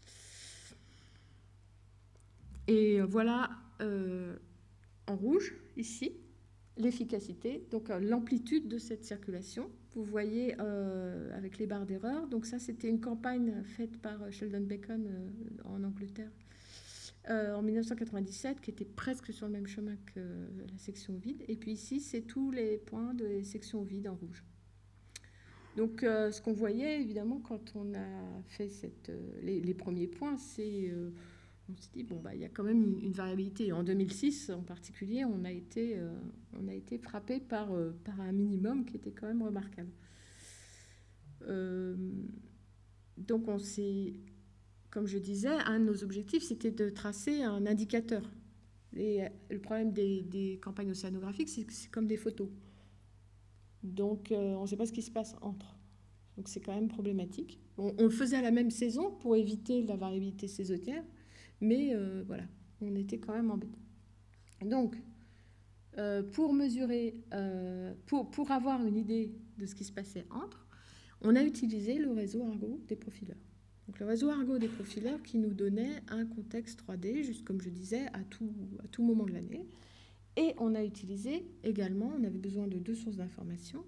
Et voilà, euh, en rouge, ici, l'efficacité, donc euh, l'amplitude de cette circulation. Vous voyez euh, avec les barres d'erreur. Donc ça, c'était une campagne faite par Sheldon Bacon euh, en Angleterre euh, en mille neuf cent quatre-vingt-dix-sept, qui était presque sur le même chemin que la section vide. Et puis ici, c'est tous les points de section vide en rouge. Donc euh, ce qu'on voyait, évidemment, quand on a fait cette, euh, les, les premiers points, c'est... Euh, on s'est dit, bon, bah, il y a quand même une, une variabilité. Et en deux mille six, en particulier, on a été, euh, on a été frappé par, euh, par un minimum qui était quand même remarquable. Euh, donc, on s'est, comme je disais, un de nos objectifs, c'était de tracer un indicateur. Et le problème des, des campagnes océanographiques, c'est que c'est comme des photos. Donc, euh, on ne sait pas ce qui se passe entre. Donc, c'est quand même problématique. On, on le faisait à la même saison pour éviter la variabilité saisonnière. Mais euh, voilà, on était quand même embêtés. Donc, euh, pour mesurer, euh, pour, pour avoir une idée de ce qui se passait entre, on a utilisé le réseau Argo des profileurs. Donc, le réseau Argo des profileurs qui nous donnait un contexte trois D, juste comme je disais, à tout, à tout moment de l'année. Et on a utilisé également, on avait besoin de deux sources d'information,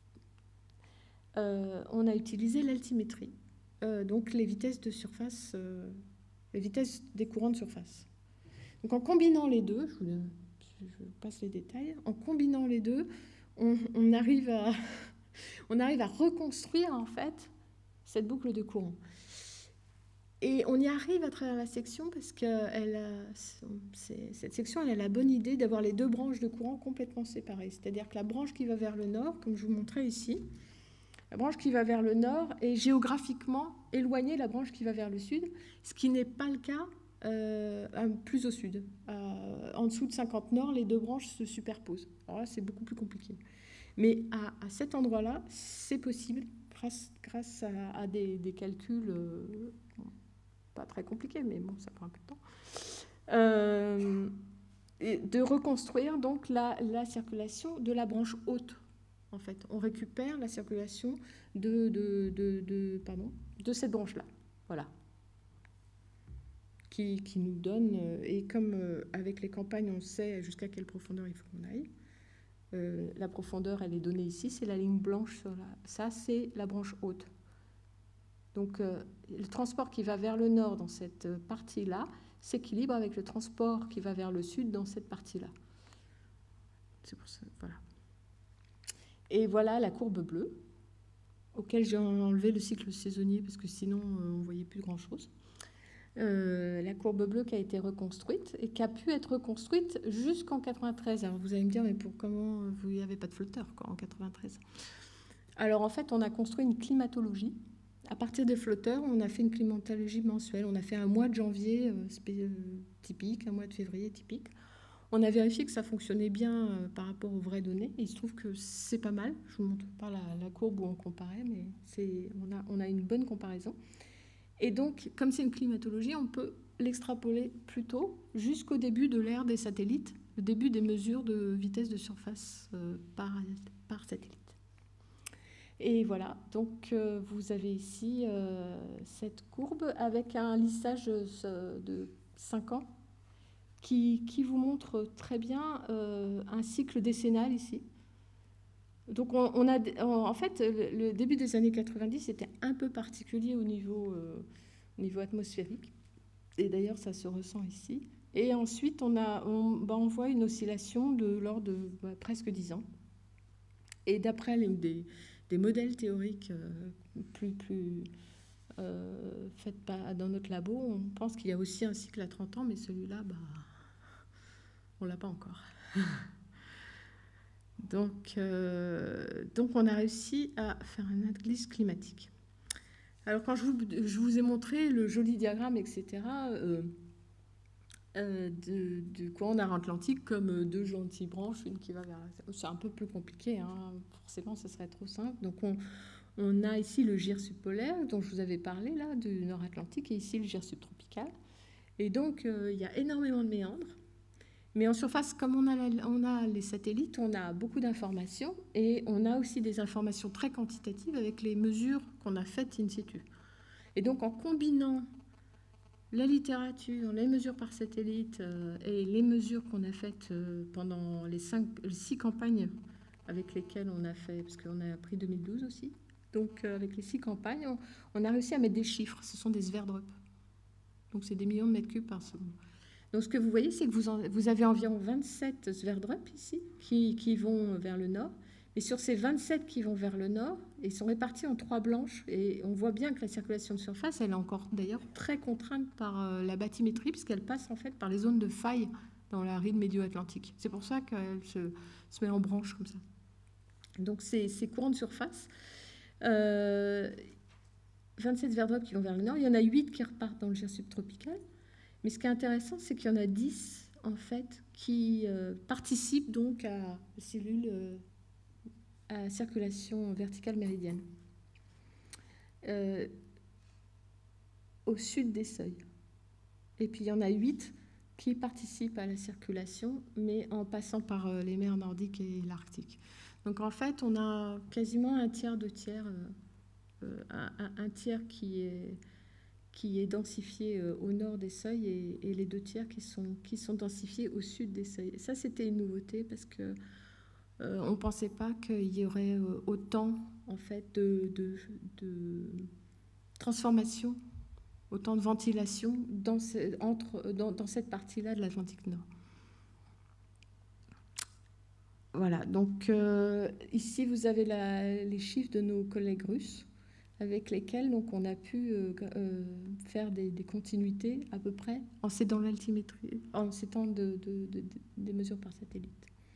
euh, on a utilisé l'altimétrie, euh, donc les vitesses de surface... Euh, les vitesses des courants de surface. Donc en combinant les deux, je vous, je passe les détails, en combinant les deux, on, on, arrive à, on arrive à reconstruire en fait cette boucle de courant. Et on y arrive à travers la section parce que elle a, c'est- cette section elle a la bonne idée d'avoir les deux branches de courant complètement séparées. C'est-à-dire que la branche qui va vers le nord, comme je vous montrais ici, la branche qui va vers le nord est géographiquement éloignée de la branche qui va vers le sud, ce qui n'est pas le cas euh, plus au sud. Euh, en dessous de cinquante nord, les deux branches se superposent. Alors là, c'est beaucoup plus compliqué. Mais à, à cet endroit-là, c'est possible grâce, grâce à, à des, des calculs euh, pas très compliqués, mais bon, ça prend un peu de temps. Euh, et de reconstruire donc la, la circulation de la branche haute. En fait, on récupère la circulation de, de, de, de, pardon, de cette branche-là. Voilà. Qui, qui nous donne, et comme euh, avec les campagnes, on sait jusqu'à quelle profondeur il faut qu'on aille. Euh, la profondeur, elle est donnée ici, c'est la ligne blanche. Sur la, ça, c'est la branche haute. Donc, euh, le transport qui va vers le nord dans cette partie-là s'équilibre avec le transport qui va vers le sud dans cette partie-là. C'est pour ça, voilà. Et voilà la courbe bleue, auquel j'ai enlevé le cycle saisonnier, parce que sinon, euh, on ne voyait plus grand-chose. Euh, la courbe bleue qui a été reconstruite, et qui a pu être reconstruite jusqu'en quatre-vingt-treize. Alors, vous allez me dire, mais pour comment vous n'y avez pas de flotteur quoi, en quatre-vingt-treize? Alors, en fait, on a construit une climatologie. À partir des flotteurs, on a fait une climatologie mensuelle. On a fait un mois de janvier euh, euh, typique, un mois de février typique. On a vérifié que ça fonctionnait bien euh, par rapport aux vraies données. Et il se trouve que c'est pas mal. Je ne vous montre pas la, la courbe où on comparait, mais c'est, on, a, on a une bonne comparaison. Et donc, comme c'est une climatologie, on peut l'extrapoler plutôt jusqu'au début de l'ère des satellites, le début des mesures de vitesse de surface euh, par, par satellite. Et voilà, donc euh, vous avez ici euh, cette courbe avec un lissage euh, de cinq ans qui, qui vous montre très bien euh, un cycle décennal ici. Donc on, on a, en fait, le, le début des années quatre-vingt-dix était un peu particulier au niveau, euh, au niveau atmosphérique. Et d'ailleurs, ça se ressent ici. Et ensuite, on, a, on, bah, on voit une oscillation de l'ordre de bah, presque dix ans. Et d'après les, des, des modèles théoriques euh, plus, plus euh, faits dans notre labo, on pense qu'il y a aussi un cycle à trente ans, mais celui-là, bah, on ne l'a pas encore. Donc, euh, donc, on a réussi à faire une analyse climatique. Alors, quand je vous, je vous ai montré le joli diagramme, et cetera, euh, euh, de, du courant nord-atlantique comme deux gentilles branches, une qui va vers... C'est un peu plus compliqué, hein, forcément, ce serait trop simple. Donc, on, on a ici le gir subpolaire, dont je vous avais parlé, là, du nord-atlantique, et ici le gir subtropical. Et donc, euh, il y a énormément de méandres. Mais en surface, comme on a, la, on a les satellites, on a beaucoup d'informations et on a aussi des informations très quantitatives avec les mesures qu'on a faites in situ. Et donc, en combinant la littérature, les mesures par satellite euh, et les mesures qu'on a faites euh, pendant les, cinq, les six campagnes avec lesquelles on a fait, parce qu'on a pris deux mille douze aussi, donc euh, avec les six campagnes, on, on a réussi à mettre des chiffres. Ce sont des Sverdrup. Donc, c'est des millions de mètres cubes par seconde. Donc, ce que vous voyez, c'est que vous, en, vous avez environ vingt-sept Sverdrup ici qui, qui vont vers le nord. Et sur ces vingt-sept qui vont vers le nord, ils sont répartis en trois blanches. Et on voit bien que la circulation de surface, elle est encore d'ailleurs très contrainte par euh, la bathymétrie, puisqu'elle passe en fait par les zones de faille dans la ride médio-atlantique. C'est pour ça qu'elle se, se met en branche comme ça. Donc, ces, ces courants de surface, euh, vingt-sept Sverdrup qui vont vers le nord, il y en a huit qui repartent dans le gir subtropical. Mais ce qui est intéressant, c'est qu'il y en a dix, en fait, qui euh, participent donc à la cellule euh, à circulation verticale méridienne, euh, au sud des seuils. Et puis, il y en a huit qui participent à la circulation, mais en passant par euh, les mers nordiques et l'Arctique. Donc, en fait, on a quasiment un tiers, deux tiers, euh, un, un tiers qui est... qui est densifié au nord des seuils et, et les deux tiers qui sont, qui sont densifiés au sud des seuils. Et ça, c'était une nouveauté parce qu'on euh, ne pensait pas qu'il y aurait autant en fait, de, de, de transformation, autant de ventilation dans, ce, entre, dans, dans cette partie-là de l'Atlantique Nord. Voilà, donc euh, ici, vous avez la, les chiffres de nos collègues russes, avec lesquels donc, on a pu euh, euh, faire faire des, des continuités à peu près en s'aidant l'altimétrie, en s'aidant de, de, de, de, des mesures par satellite.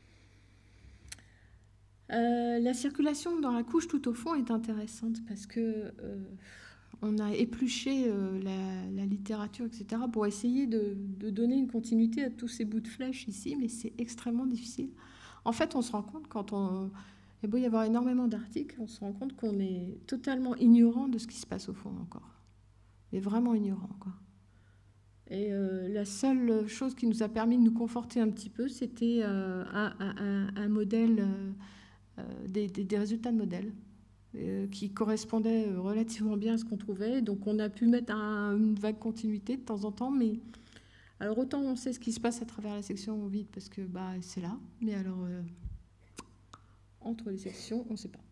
Euh, la circulation dans la couche tout au fond est intéressante parce que euh, on a épluché euh, la, la littérature, et cetera, pour essayer de, de donner une continuité à tous ces bouts de flèches ici, mais c'est extrêmement difficile. En fait, on se rend compte, quand on... Il beau y avoir énormément d'articles, on se rend compte qu'on est totalement ignorant de ce qui se passe au fond encore. Mais vraiment ignorant, quoi. Et euh, la seule chose qui nous a permis de nous conforter un petit peu, c'était euh, un, un, un modèle... Euh, Des, des, des résultats de modèles euh, qui correspondaient relativement bien à ce qu'on trouvait. Donc on a pu mettre un, une vague continuité de temps en temps, mais alors autant on sait ce qui se passe à travers la section vide parce que bah, c'est là, mais alors euh, entre les sections, on ne sait pas.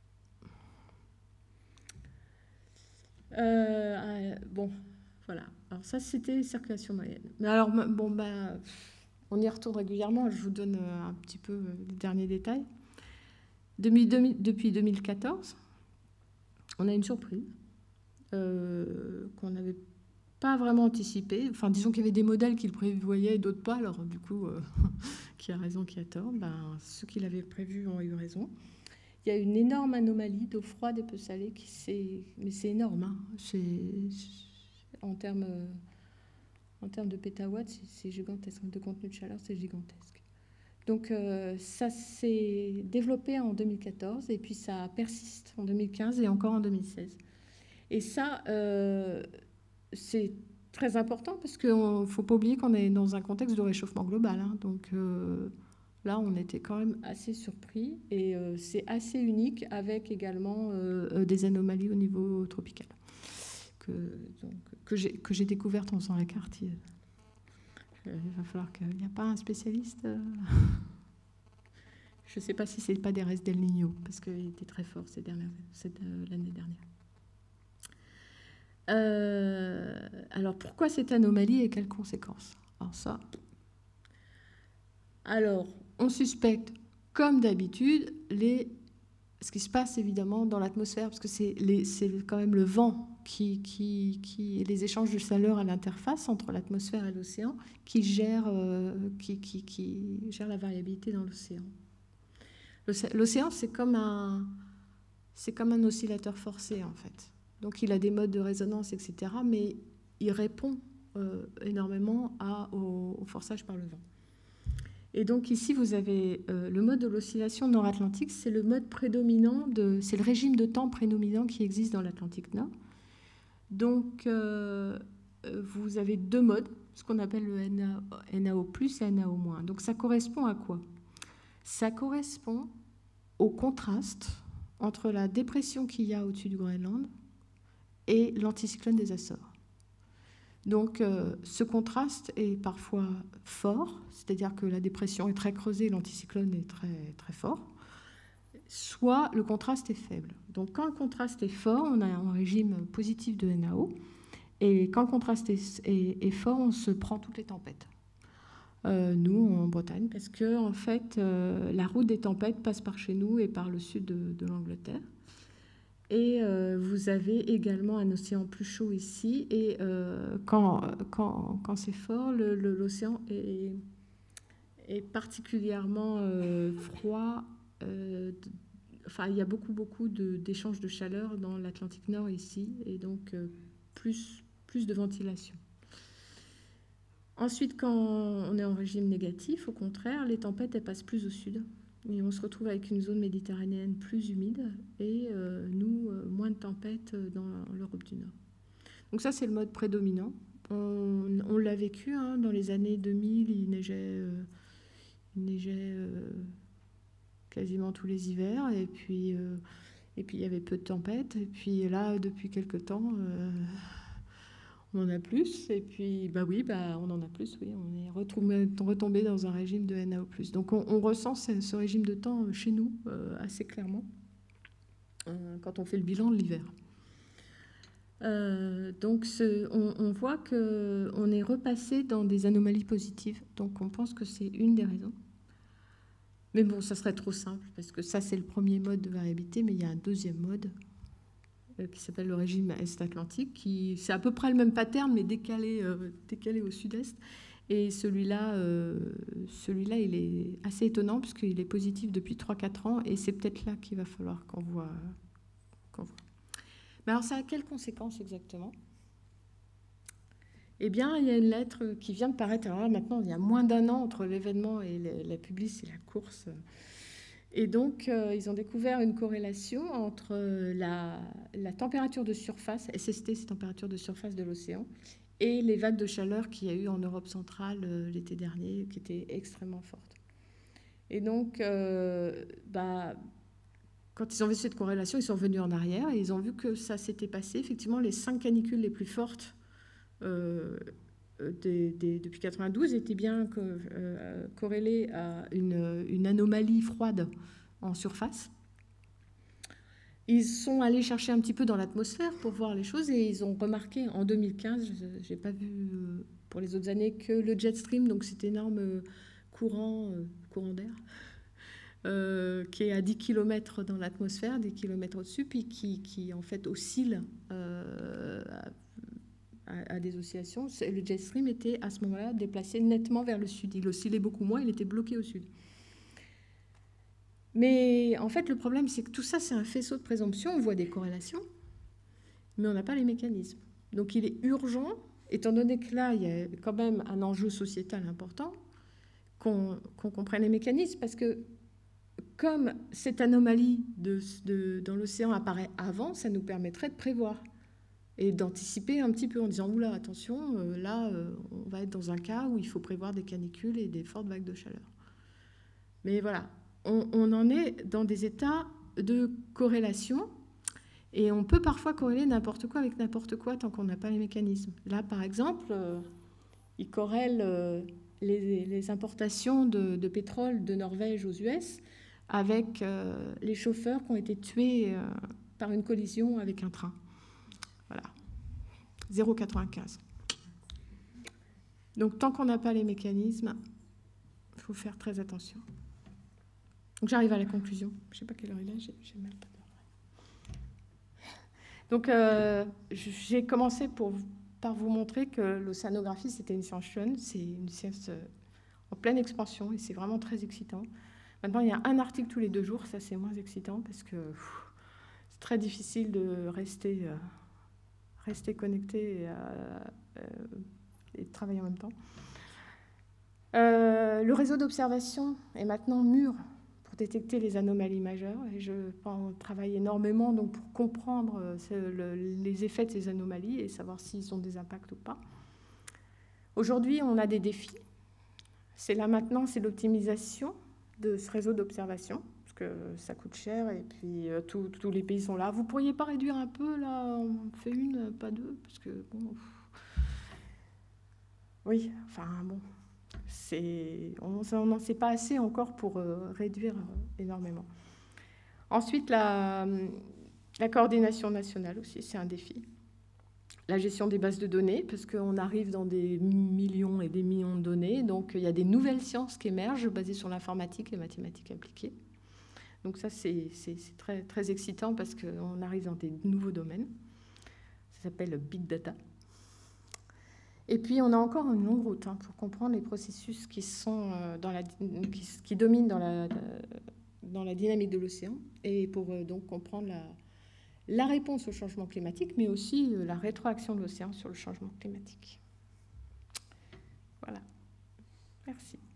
Euh, bon, voilà. Alors ça, c'était circulation moyenne. Mais alors, bon, bah, on y retourne régulièrement. Je vous donne un petit peu les derniers détails. Depuis deux mille quatorze, on a une surprise euh, qu'on n'avait pas vraiment anticipée. Enfin, disons qu'il y avait des modèles qui le prévoyaient et d'autres pas. Alors, du coup, euh, qui a raison, qui a tort, ben, ceux qui l'avaient prévu ont eu raison. Il y a une énorme anomalie d'eau froide et peu salée qui s'est... Mais c'est énorme, hein. C'est... En termes, en termes de pétawatts, c'est, c'est gigantesque. De contenu de chaleur, c'est gigantesque. Donc euh, ça s'est développé en deux mille quatorze et puis ça persiste en deux mille quinze et encore en deux mille seize. Et ça, euh, c'est très important parce qu'il ne faut pas oublier qu'on est dans un contexte de réchauffement global. Hein. Donc euh, là, on était quand même assez surpris et euh, c'est assez unique avec également euh, des anomalies au niveau tropical que, donc, que, j'ai, que j'ai découvertes en faisant la carte. Il va falloir qu'il n'y a pas un spécialiste. Je ne sais pas si ce n'est pas des restes d'El Niño, parce qu'il était très fort ces dernières, cette, euh, l'année dernière. Euh, alors, pourquoi cette anomalie et quelles conséquences? Alors, ça. Alors, on suspecte, comme d'habitude, les, ce qui se passe évidemment dans l'atmosphère, parce que c'est, les, c'est quand même le vent qui, qui, qui, les échanges de chaleur à l'interface entre l'atmosphère et l'océan qui gère, euh, qui, qui, qui gère la variabilité dans l'océan. L'océan, c'est comme un, c'est comme un oscillateur forcé, en fait. Donc, il a des modes de résonance, et cetera, mais il répond euh, énormément à, au, au forçage par le vent. Et donc, ici, vous avez euh, le mode de l'oscillation nord-atlantique, c'est le mode prédominant, de, c'est le régime de temps prédominant qui existe dans l'Atlantique Nord. Donc, euh, vous avez deux modes, ce qu'on appelle le N A O plus et N A O moins. Donc, ça correspond à quoi? Ça correspond au contraste entre la dépression qu'il y a au-dessus du Groenland et l'anticyclone des Açores. Donc, euh, ce contraste est parfois fort, c'est-à-dire que la dépression est très creusée, l'anticyclone est très, très fort, soit le contraste est faible. Donc, quand le contraste est fort, on a un régime positif de N A O, et quand le contraste est, est, est fort, on se prend toutes les tempêtes. Euh, nous, en Bretagne, parce que en fait, euh, la route des tempêtes passe par chez nous et par le sud de, de l'Angleterre. Et euh, vous avez également un océan plus chaud ici. Et euh, quand, quand, quand c'est fort, le, le, l'océan est, est particulièrement euh, froid. Euh, enfin, il y a beaucoup, beaucoup de, d'échanges de chaleur dans l'Atlantique Nord ici, et donc euh, plus, plus de ventilation. Ensuite, quand on est en régime négatif, au contraire, les tempêtes, elles passent plus au sud. Et on se retrouve avec une zone méditerranéenne plus humide et euh, nous, euh, moins de tempêtes dans l'Europe du Nord. Donc ça, c'est le mode prédominant. On, on l'a vécu hein, dans les années deux mille, il neigeait, euh, il neigeait euh, quasiment tous les hivers. Et puis, euh, et puis, il y avait peu de tempêtes. Et puis là, depuis quelque temps... Euh, on en a plus, et puis bah oui, bah, on en a plus, oui, on est retombé, retombé dans un régime de N A O plus. Donc on, on ressent ce, ce régime de temps chez nous euh, assez clairement euh, quand on fait le bilan de l'hiver. Euh, donc ce, on, on voit qu'on est repassé dans des anomalies positives, donc on pense que c'est une des raisons. Mais bon, ça serait trop simple, parce que ça c'est le premier mode de variabilité, mais il y a un deuxième mode euh, qui s'appelle le régime Est-Atlantique, qui c'est à peu près le même pattern, mais décalé, euh, décalé au sud-est. Et celui-là, euh, celui-là, il est assez étonnant, puisqu'il est positif depuis trois à quatre ans, et c'est peut-être là qu'il va falloir qu'on voit, qu'on voit. Mais alors, ça a quelles conséquences exactement ? Eh bien, il y a une lettre qui vient de paraître. Alors là, maintenant, il y a moins d'un an entre l'événement et la publice et la course. Et donc, euh, ils ont découvert une corrélation entre la, la température de surface, S S T, c'est température de surface de l'océan, et les vagues de chaleur qu'il y a eu en Europe centrale euh, l'été dernier, qui étaient extrêmement fortes. Et donc, euh, bah, quand ils ont vu cette corrélation, ils sont revenus en arrière et ils ont vu que ça s'était passé. Effectivement, les cinq canicules les plus fortes euh, des, des, depuis quatre-vingt-douze étaient bien co euh, corrélées à une, une anomalie froide en surface. Ils sont allés chercher un petit peu dans l'atmosphère pour voir les choses et ils ont remarqué en deux mille quinze, je n'ai pas vu pour les autres années, que le jet stream, donc cet énorme courant, euh, courant d'air, euh, qui est à dix kilomètres dans l'atmosphère, dix kilomètres au-dessus, puis qui, qui en fait oscille euh, à, à des oscillations. Le jet stream était à ce moment-là déplacé nettement vers le sud. Il oscillait beaucoup moins, il était bloqué au sud. Mais en fait, le problème, c'est que tout ça, c'est un faisceau de présomption. On voit des corrélations, mais on n'a pas les mécanismes. Donc, il est urgent, étant donné que là, il y a quand même un enjeu sociétal important, qu'on qu'on comprenne les mécanismes, parce que comme cette anomalie de, de, dans l'océan apparaît avant, ça nous permettrait de prévoir et d'anticiper un petit peu en disant « Oula, attention, euh, là, euh, on va être dans un cas où il faut prévoir des canicules et des fortes vagues de chaleur. » Mais voilà. On, on en est dans des états de corrélation et on peut parfois corréler n'importe quoi avec n'importe quoi tant qu'on n'a pas les mécanismes. Là, par exemple, euh, ils corrèlent euh, les, les importations de, de pétrole de Norvège aux U S avec euh, les chauffeurs qui ont été tués euh, par une collision avec un train. Voilà. zéro virgule quatre-vingt-quinze. Donc, tant qu'on n'a pas les mécanismes, il faut faire très attention. Donc j'arrive à la conclusion. Je ne sais pas quelle heure il est, j'ai même pas d'heure. Donc euh, j'ai commencé pour, par vous montrer que l'océanographie, c'était une science jeune, c'est une science en pleine expansion et c'est vraiment très excitant. Maintenant, il y a un article tous les deux jours, ça c'est moins excitant parce que c'est très difficile de rester, euh, rester connecté et, euh, euh, et de travailler en même temps. Euh, le réseau d'observation est maintenant mûr pour détecter les anomalies majeures. Et je travaille énormément donc, pour comprendre le, les effets de ces anomalies et savoir s'ils ont des impacts ou pas. Aujourd'hui, on a des défis. C'est là maintenant, c'est l'optimisation de ce réseau d'observation, parce que ça coûte cher et puis euh, tous les pays sont là. Vous ne pourriez pas réduire un peu, là, on fait une, pas deux, parce que, bon... Oui, enfin, bon... on n'en sait pas assez encore pour euh, réduire euh, énormément. Ensuite, la, la coordination nationale aussi, c'est un défi. La gestion des bases de données, parce qu'on arrive dans des millions et des millions de données, donc il y a des nouvelles sciences qui émergent basées sur l'informatique et les mathématiques appliquées. Donc ça, c'est très, très excitant parce qu'on arrive dans des nouveaux domaines. Ça s'appelle le big data. Et puis, on a encore une longue route hein, pour comprendre les processus qui, sont, euh, dans la, qui, qui dominent dans la, dans la dynamique de l'océan et pour euh, donc comprendre la, la réponse au changement climatique, mais aussi euh, la rétroaction de l'océan sur le changement climatique. Voilà. Merci.